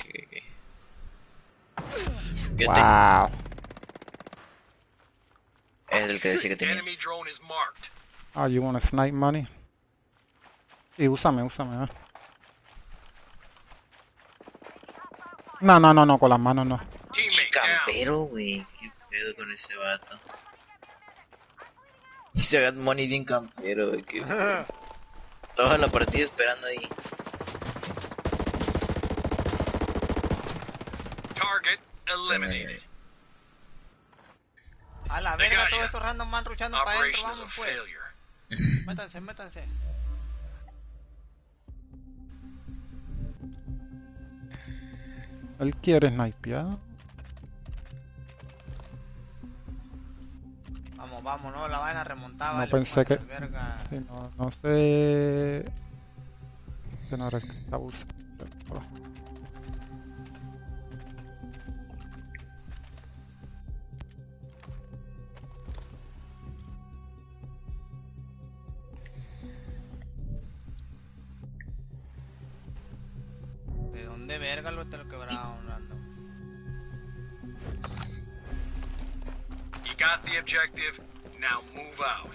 Yo tengo. Wow. Es el que decía que tenía. Enemy drone is marked. Ah, you wanna snipe money? Y úsame, ¿eh? No, con las manos no. Teammate down. Campero, güey. ¿Qué pedo con ese vato? Se got money bien campero, güey. Qué pedo. Toda la partida esperando ahí. Target eliminated. A la They verga, got todos ya. estos random man ruchando para adentro, Operation is a vamos pues. failure. Métanse. Él quiere snipear. Vamos, no, la vaina remontada. No vale, pensé que... pónganse verga. Sí, no sé... Que no era el que estaba buscando. ¿De dónde verga te lo quebraron, random? You got the objective. Now move out.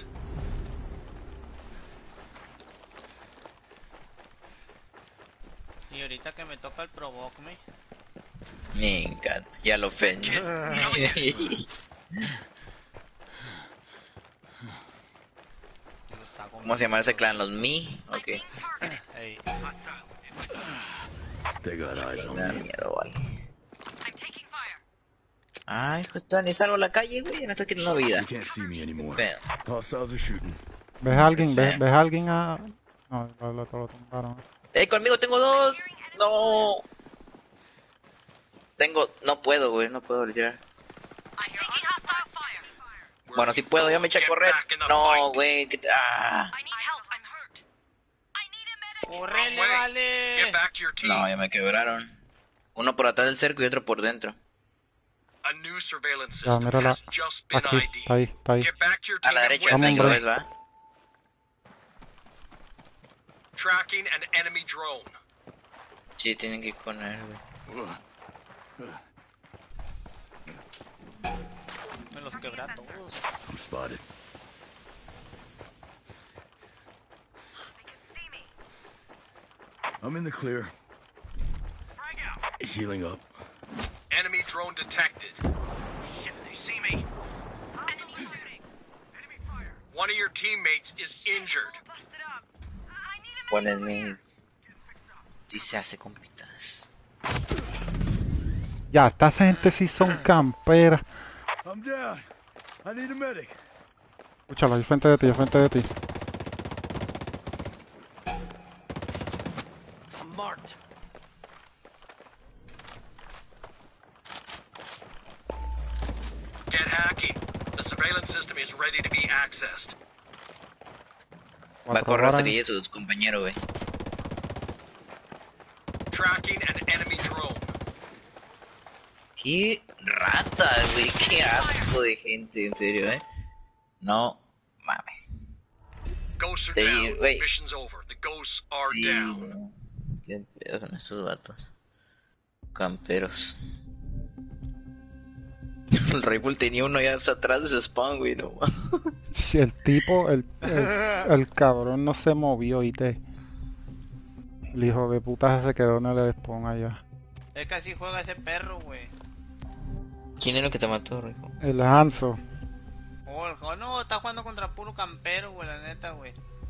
Y ahorita que me toca el provoke me. Me encanta. Ya lo ofendí. ¿Cómo se llama ese clan? ¿Los Mi? Ok. Ey. They got eyes on Me da me. miedo, vale. I'm taking fire. Ay, pues ni salgo a la calle, güey. Me estás quitando vida. You can't see me anymore. Feo. Hostiles are shooting. ¿Ves a alguien? ¿Ves a alguien a...? No, lo tumbaron. Conmigo tengo dos. No. No puedo, güey. No puedo literal. I'm taking hostile fire. Bueno, sí puedo. Ya me eché a correr. No, güey. I need help. I'm hurt. I need a medic. ¡Correle, Get vale! back to your team. No, ya me quebraron. Uno por atrás del cerco y otro por dentro. A new surveillance Ya, system mírala. has just been Aquí, ID'd. está ahí. Get back to your A team la and derecha, win. Vamos, ahí lo hombre. ves, va. Tracking an enemy drone. Sí, tienen que ir con él, güey. Me los quebré a todos. I'm spotted. They can see me. I'm in the clear. Frag out. Healing up. Enemy drone detected. Shit, they see me. Enemy shooting. Enemy fire. One of your teammates is injured. Busted up. I need a Con el need. Sí se hace, compitas. Ya, esta gente sí son camperas. I'm down. I need a medic. Escúchalo, ahí frente de ti. I'm marked. Get hacking. The surveillance system is ready to be accessed. Va a correr hasta que llegue su compañero, güey. Tracking an enemy drone. Qué rata, güey. Qué asco de gente, en serio, No mames. Ghosts are Sí, down. wait. Mission's over. The ghosts are Sí, down. no. Qué pedo con estos vatos. Camperos. El rifle tenía uno ya hasta atrás de su spawn, güey, no mames. Si el tipo, el cabrón no se movió, ¿oíste? El hijo de puta se quedó en el spawn allá. Es que así juega ese perro, güey. ¿Quién era el que te mató, rico? El Hanzo. Oh, no, está jugando contra puro campero, güey, la neta, güey.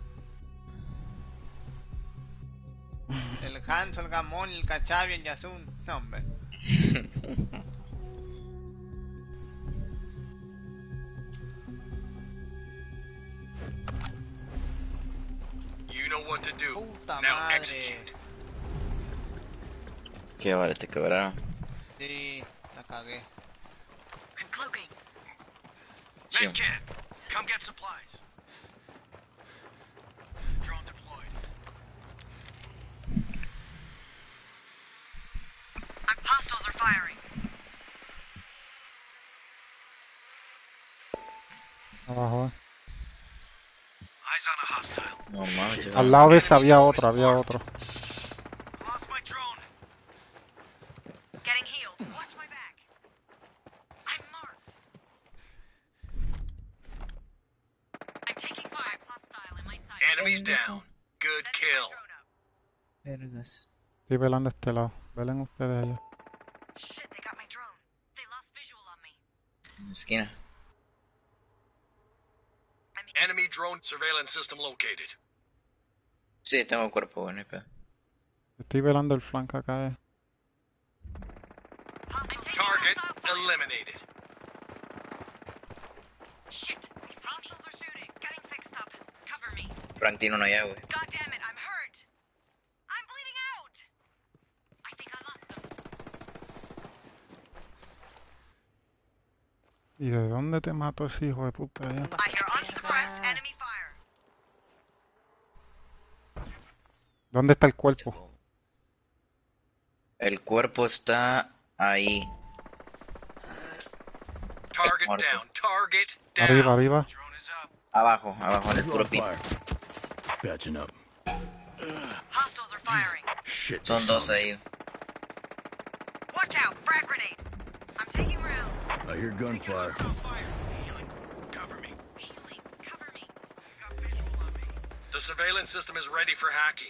El Hanso, el Gamón, el Cachavi, el Yasun. No, hombre. You know what to do. Puta Now madre. execute. Qué vale, te quebraron. Sí, la cagué. I'm cloaking. Sí. Medkit, come get supplies. Drone deployed. Hostiles are firing. Abajo. Eyes on a hostile. No mames, Al lado de ese había otro, Lost my drone. Getting healed. Watch my back. I'm marked. I'm taking fire. Hostile in my sight. Enemies down. Good kill. Vergas. Estoy velando este lado. Velen ustedes allá. Shit, they got my drone. They lost visual on me. En la esquina. Enemy drone surveillance system located. Sí, tengo cuerpo, bueno, y pedo. Estoy velando el flanco acá. Target eliminated. Shit. Hostiles are shooting. Getting fixed up. Cover me. Frank tiene uno allá, güey. God damn it, I'm hurt. I'm bleeding out. I think I lost them. ¿Y de dónde te mato ese hijo de puta allá? I hear unsuppressed enemy fire. ¿Dónde está el cuerpo? El cuerpo está ahí. Target Muerto. down. Target down. Arriba, arriba. Drone is up. Abajo, en el puro Drawing pin. fire. Patching up. Hostiles are firing. Shit. Son dos ahí. Watch out, frag grenade. I'm taking rounds. I hear gunfire. Healing. Cover me. Healing, cover me. Got visual on me. The surveillance system is ready for hacking.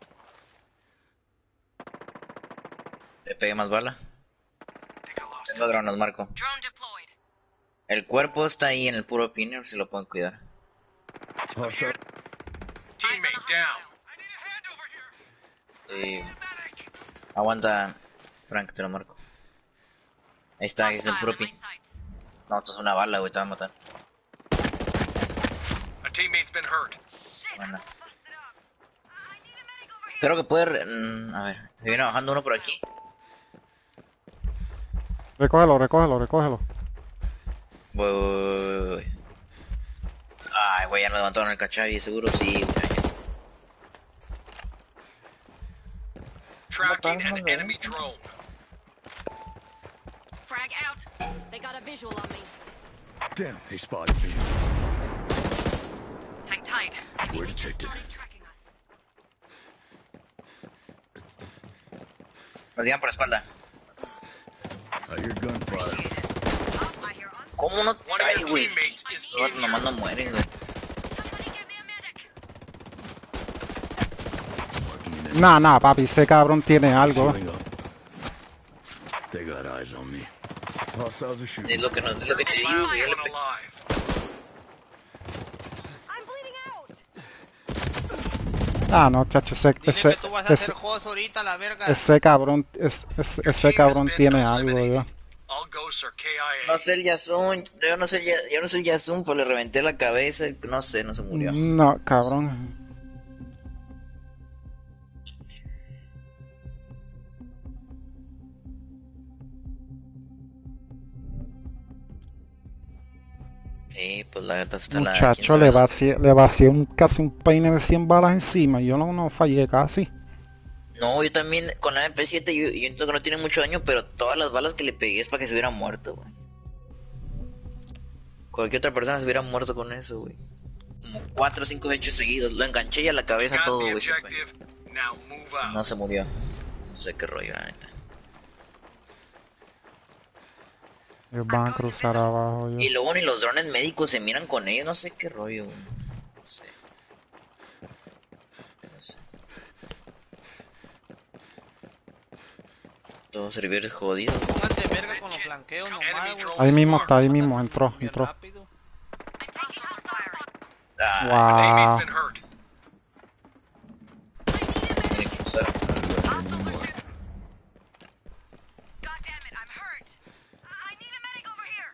Le pegué más bala. Think I lost Tengo drones, Marco. Drone deployed. El cuerpo está ahí en el puro pin, a ver si lo pueden cuidar. Hostile. Teammate down. I need a hand over here. Sí. Aguanta, Frank, te lo marco. Ahí está, ahí es el puro Hostile pin. in my sights. No, esto es una bala, güey, te va a matar. A teammate's been hurt. Bueno. Busted up. I need a medic over here. Creo que puede... a ver, se viene bajando uno por aquí. Recógelo. Voy. Ay, güey, ya nos levantaron el cachavi, seguro sí, güey. Tracking an enemy drone. Frag out. They got a visual on me. Damn, they spotted me. Hang tight. We're detected. Tracking us. Nos llevan por la espalda. I hear gunfire. Up, I hear ¿Cómo no One of trae, your güey? teammates is Estos vatos nomás no mueren, güey. Somebody give me a medic. Marking an Nah, papi, ese cabrón tiene algo. Healing up. They got eyes on me. Hostiles are shooting. Es lo que, es lo que te digo, güey. one alive. I'm bleeding out. Ah, no, chacho, Dile que tú vas a hacer juegos ahorita, la verga. ese cabrón tiene algo, yo. All ghosts are KIA. No sé el Yasun, yo no sé el Yasun, pues le reventé la cabeza y no sé, no se murió. No, cabrón. Sí, pues la neta está la... Muchacho, le vacié casi un peine de 100 balas encima. Yo no fallé casi. No, yo también, con la MP7, yo entiendo que no tiene mucho daño, pero todas las balas que le pegué es para que se hubiera muerto, güey. Cualquier otra persona se hubiera muerto con eso, güey. Como 4 o 5 hechos seguidos. Lo enganché y a la cabeza Got todo, the güey. Se fue. objective. Now move out. No se murió. No sé qué rollo, la neta. Ellos van a cruzar abajo. Y luego ni los drones médicos se miran con ellos. No sé qué rollo, güey. No sé. No sé. Todos servidores jodidos. Pónganse verga con los flanqueos nomás, güey. Ahí mismo está, ahí mismo, entró. I'm taking hostile fire. Ah, Wow. Teammate's been hurt. tiene que cruzar. God damn it, I'm hurt. I need a medic over here.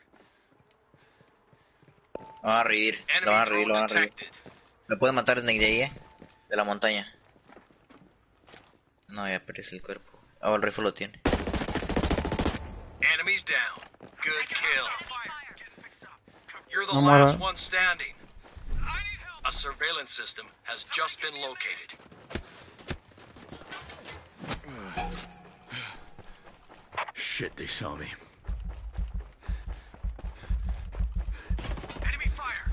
Lo van a revivir. Lo van a revivir, lo van a revivir. Lo puede matar desde ahí, de la montaña. No, ya perece el cuerpo. Oh, el rifle lo tiene. Enemies down. Good kill. You're You're the No last muera. one standing. A surveillance system has just been located. Shit, they saw me. Enemy fire!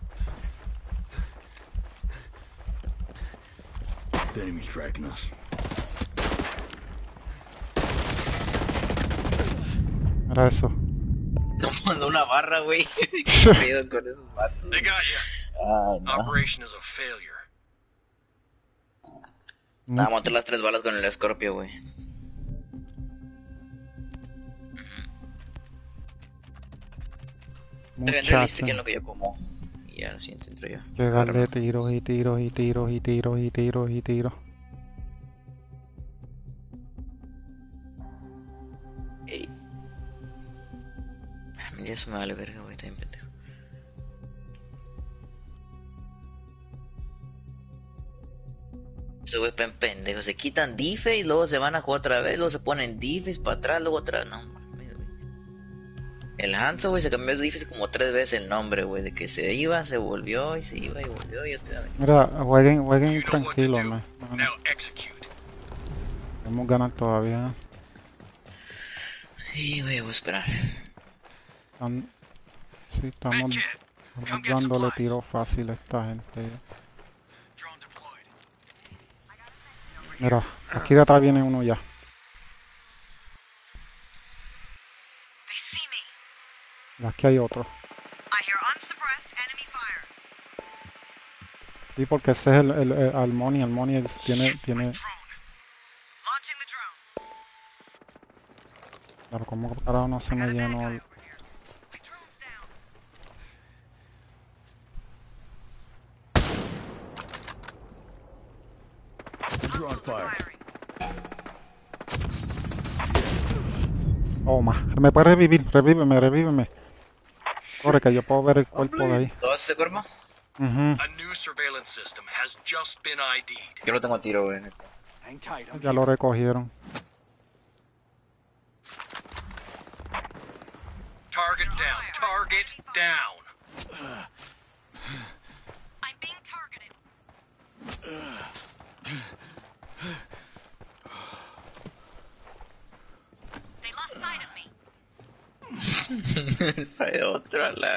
The enemy's tracking us. Era eso. Tomando una barra, güey. ¿Qué pedo con esos vatos? They got you. Ay, no. Operation is a failure. Nada, maté las 3 balas con el Scorpio, güey. Realista que es lo que yo como. Y ya lo siento, entro yo. Que darle tiros y tiros y tiros y tiros y tiros y tiros. Ey. Ya eso me vale verga, güey, está bien pendejo. Estos güey pendejos, se quitan dife y luego se van a jugar otra vez, luego se ponen difes para atrás, luego otra vez, no mames, güey. El Hanzo, güey, se cambió de difes como 3 veces el nombre, güey, de que se iba, se volvió y se iba y volvió y otra vez. Mira, jueguen You know what to tranquilos, do. man. Now execute. Podemos ganar todavía. Sí, güey, voy a esperar. Sí, estamos dándole tiros fácil a esta gente. Drone deployed. Mira, aquí de atrás viene uno ya. They see me. Y aquí hay otro. I hear unsuppressed enemy fire. Sí, porque ese es el Almoni. Almoni tiene... Drone. Launching the drone. Claro, como carajo no se me llenó el... My drone's down. Drawing fire. Firing. Oh, me puede revivir, revíveme. Corre, que yo puedo ver el cuerpo de ahí. ¿Todo ese cuerpo? Ujú. A new surveillance system has just been ID'd. Yo no tengo tiro, güey. Hang tight. Ya lo recogieron. Target down. Target down. I'm being targeted. They lost sight of me. Fue otro la.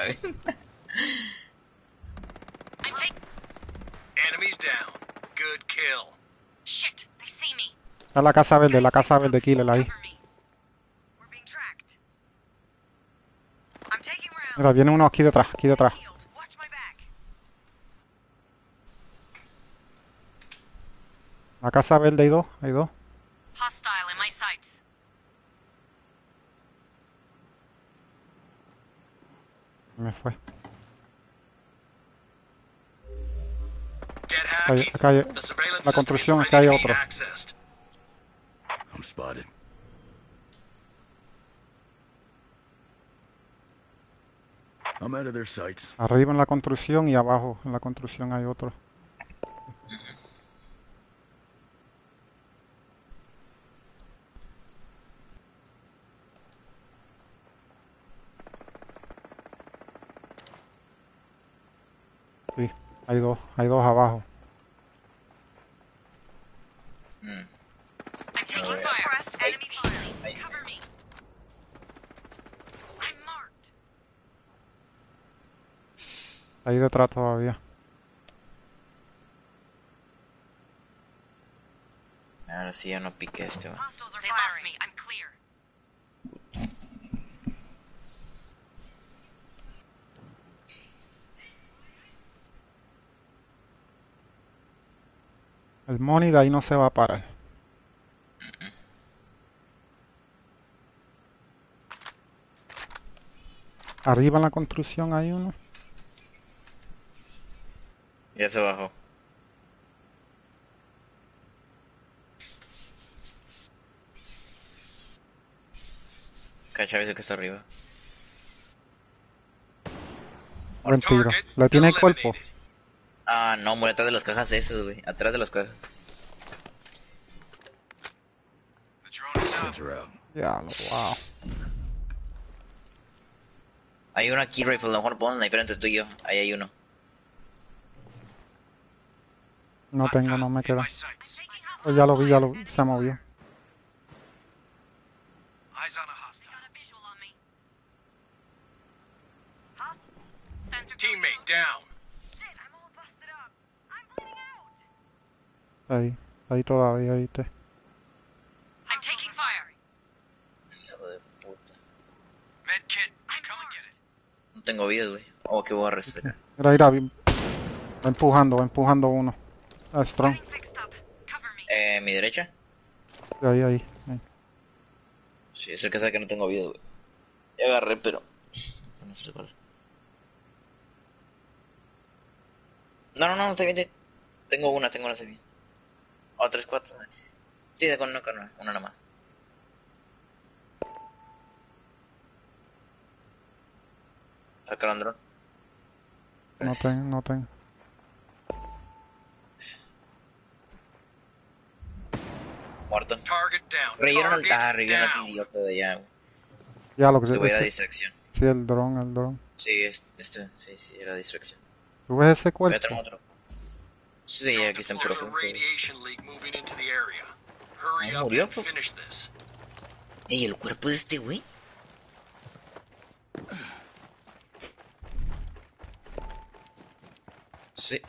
I'm taking. Enemies down. Good kill. Shit, they see me. Está la casa verde, killer ahí. Cover me. We're being tracked. I'm taking rounds. Mira, viene uno aquí detrás. Shield. Watch my back. La casa verde hay dos. Hostile in my sights. Me fue. Get Ahí, hacking. acá hay, The surveillance la system construcción, is acá hay ready to be otro. accessed. I'm spotted. I'm out of their sights. Arriba en la construcción y abajo en la construcción hay otro. Sí, hay dos abajo. I'm taking fire. Enemy fire. Cover me. I'm marked. Ahí detrás todavía. Ahora sí ya no pique este, güey. Hostiles are firing. Me. I'm clear. El money de ahí no se va a parar. Arriba en la construcción hay uno. Ya se bajó. Cachai, el que está arriba. Buen tiro. ¿Le tiene el cuerpo? Ah, no, muere atrás de las cajas esas, güey. Atrás de las cajas. Sensor out. Ya, wow. Hay uno aquí, rifle, a lo mejor podemos sniper entre tú y yo. Ahí hay uno. No tengo, no me queda. My sights. Oh, ya lo vi, ya lo vi. Se movió. Eyes on a hostile. Got a visual on me. Huh? Sensor Teammate down. Shit, I'm all busted up. I'm bleeding out. Ahí, ahí todavía, ¿viste? I'm taking fire. Hijo de puta. Med kit. Come and get it. No tengo vida, güey. Oh, qué voy a resecar. Mira, mira, va empujando uno. Ah, Strong. Getting fixed up. Cover me. Mi derecha. Ahí. Sí, es el que sabe que no tengo vida, güey. Ya agarré, pero... No sé cuál. No, está bien. Tengo una, está bien. Oh, 3, 4. Sí, de con una nada más. Sacaron dron. No tengo. Muerto. Target down. Revivieron al... Target revivieron a ese down. idiota de allá, güey. Ya lo que Estuvo era este- distracción. Sí, el dron. Sí, sí, era distracción. ¿Tú ves ese Voy a cuerpo? tener otro. Sí, aquí está en There's a puro. radiation leak moving into the area. Hurry Ah, up murió, and pues. finish this. Ey, el cuerpo de este güey. Sí.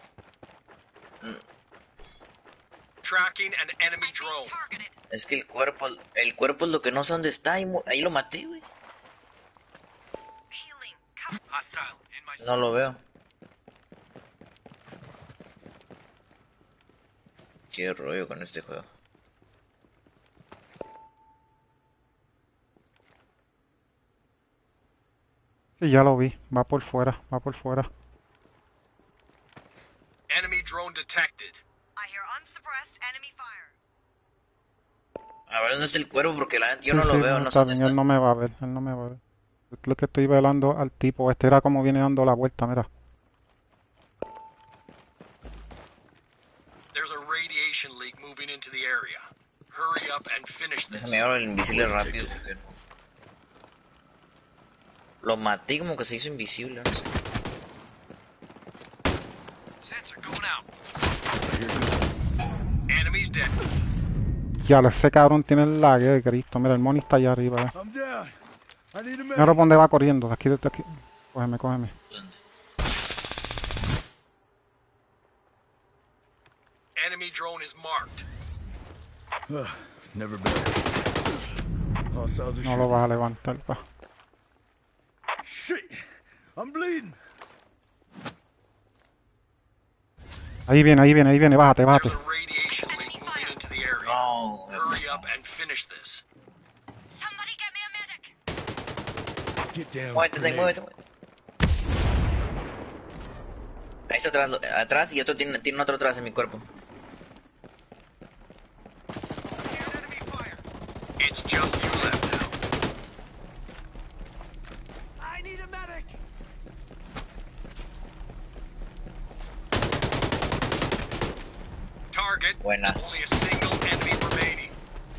Tracking an enemy drone. Targeted. Es que el cuerpo es lo que no sé dónde está. Ahí lo maté, güey. Healing. Cover. Hostile in my No lo veo. Qué rollo con este juego. Sí, ya lo vi. Va por fuera. enemy drone detected. I hear unsuppressed enemy fire. A ver dónde está el cuervo porque la neta yo Sí, no lo sí, veo, no sé está dónde bien, está. él no me va a ver. Es lo que estoy velando al tipo. Este era como viene dando la vuelta, mira. There's a radiation leak moving into the area. Hurry up and finish this. Déjame ver el invisible rápido porque lo maté como que se hizo invisible, no sé. Sensor going out. Enemy's dead. Ya, ese cabrón tiene el lag de Cristo. Mira, el money está allá arriba. I'm down. I need a Mira por dónde va corriendo. De aquí. Cógeme. ¿Dónde? Enemy drone is marked. Never been. Hostiles are No lo vas a levantar, pa. Shit! I'm bleeding. Ahí viene. Bájate. There's a radiation leak moving into the area. No. Hurry up and finish this. Somebody get me a medic. Get down. Muévete. Ahí está atrás y otro tiene otro atrás en mi cuerpo. Enemy fire. It's just you left now. I need a medic. Target. Buena. Only a single enemy remaining.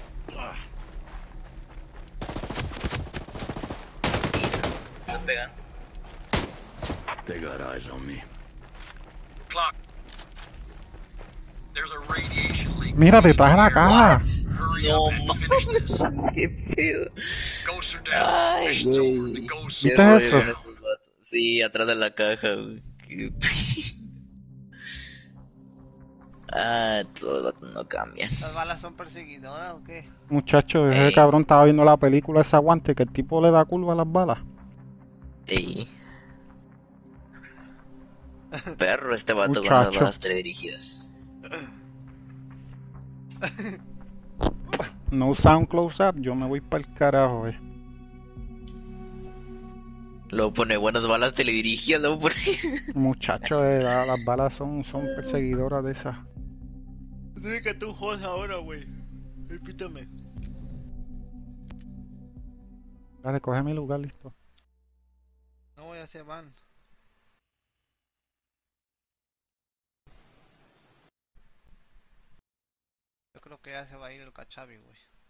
Están pegando. They got eyes on me. Clock. There's a radiation leak. Mira, moving detrás de la into the area. caja. Hurry No up and finish this. mames. Qué pedo. Ghosts are down. Ay, Mission's over. The güey. ghosts ¿Viste Qué are rollo eso? con estos vatos. Sí, atrás de la caja, güey. Todos los vatos no cambian. ¿Las balas son perseguidoras o qué? Muchacho, ese Ey. cabrón estaba viendo la película ese aguante que el tipo le da curva a las balas. Sí. Perro este vato con las Muchacho. balas teledirigidas. No usa un close-up, yo me voy para el carajo, Luego pone buenas balas teledirigidas, luego pone... Muchacho, las balas son perseguidoras de esas. Dime que tú jodas ahora, güey. Repítame. Dale, coge mi lugar, listo. No voy a hacer van. Yo creo que ya se va a ir el cachavi, güey.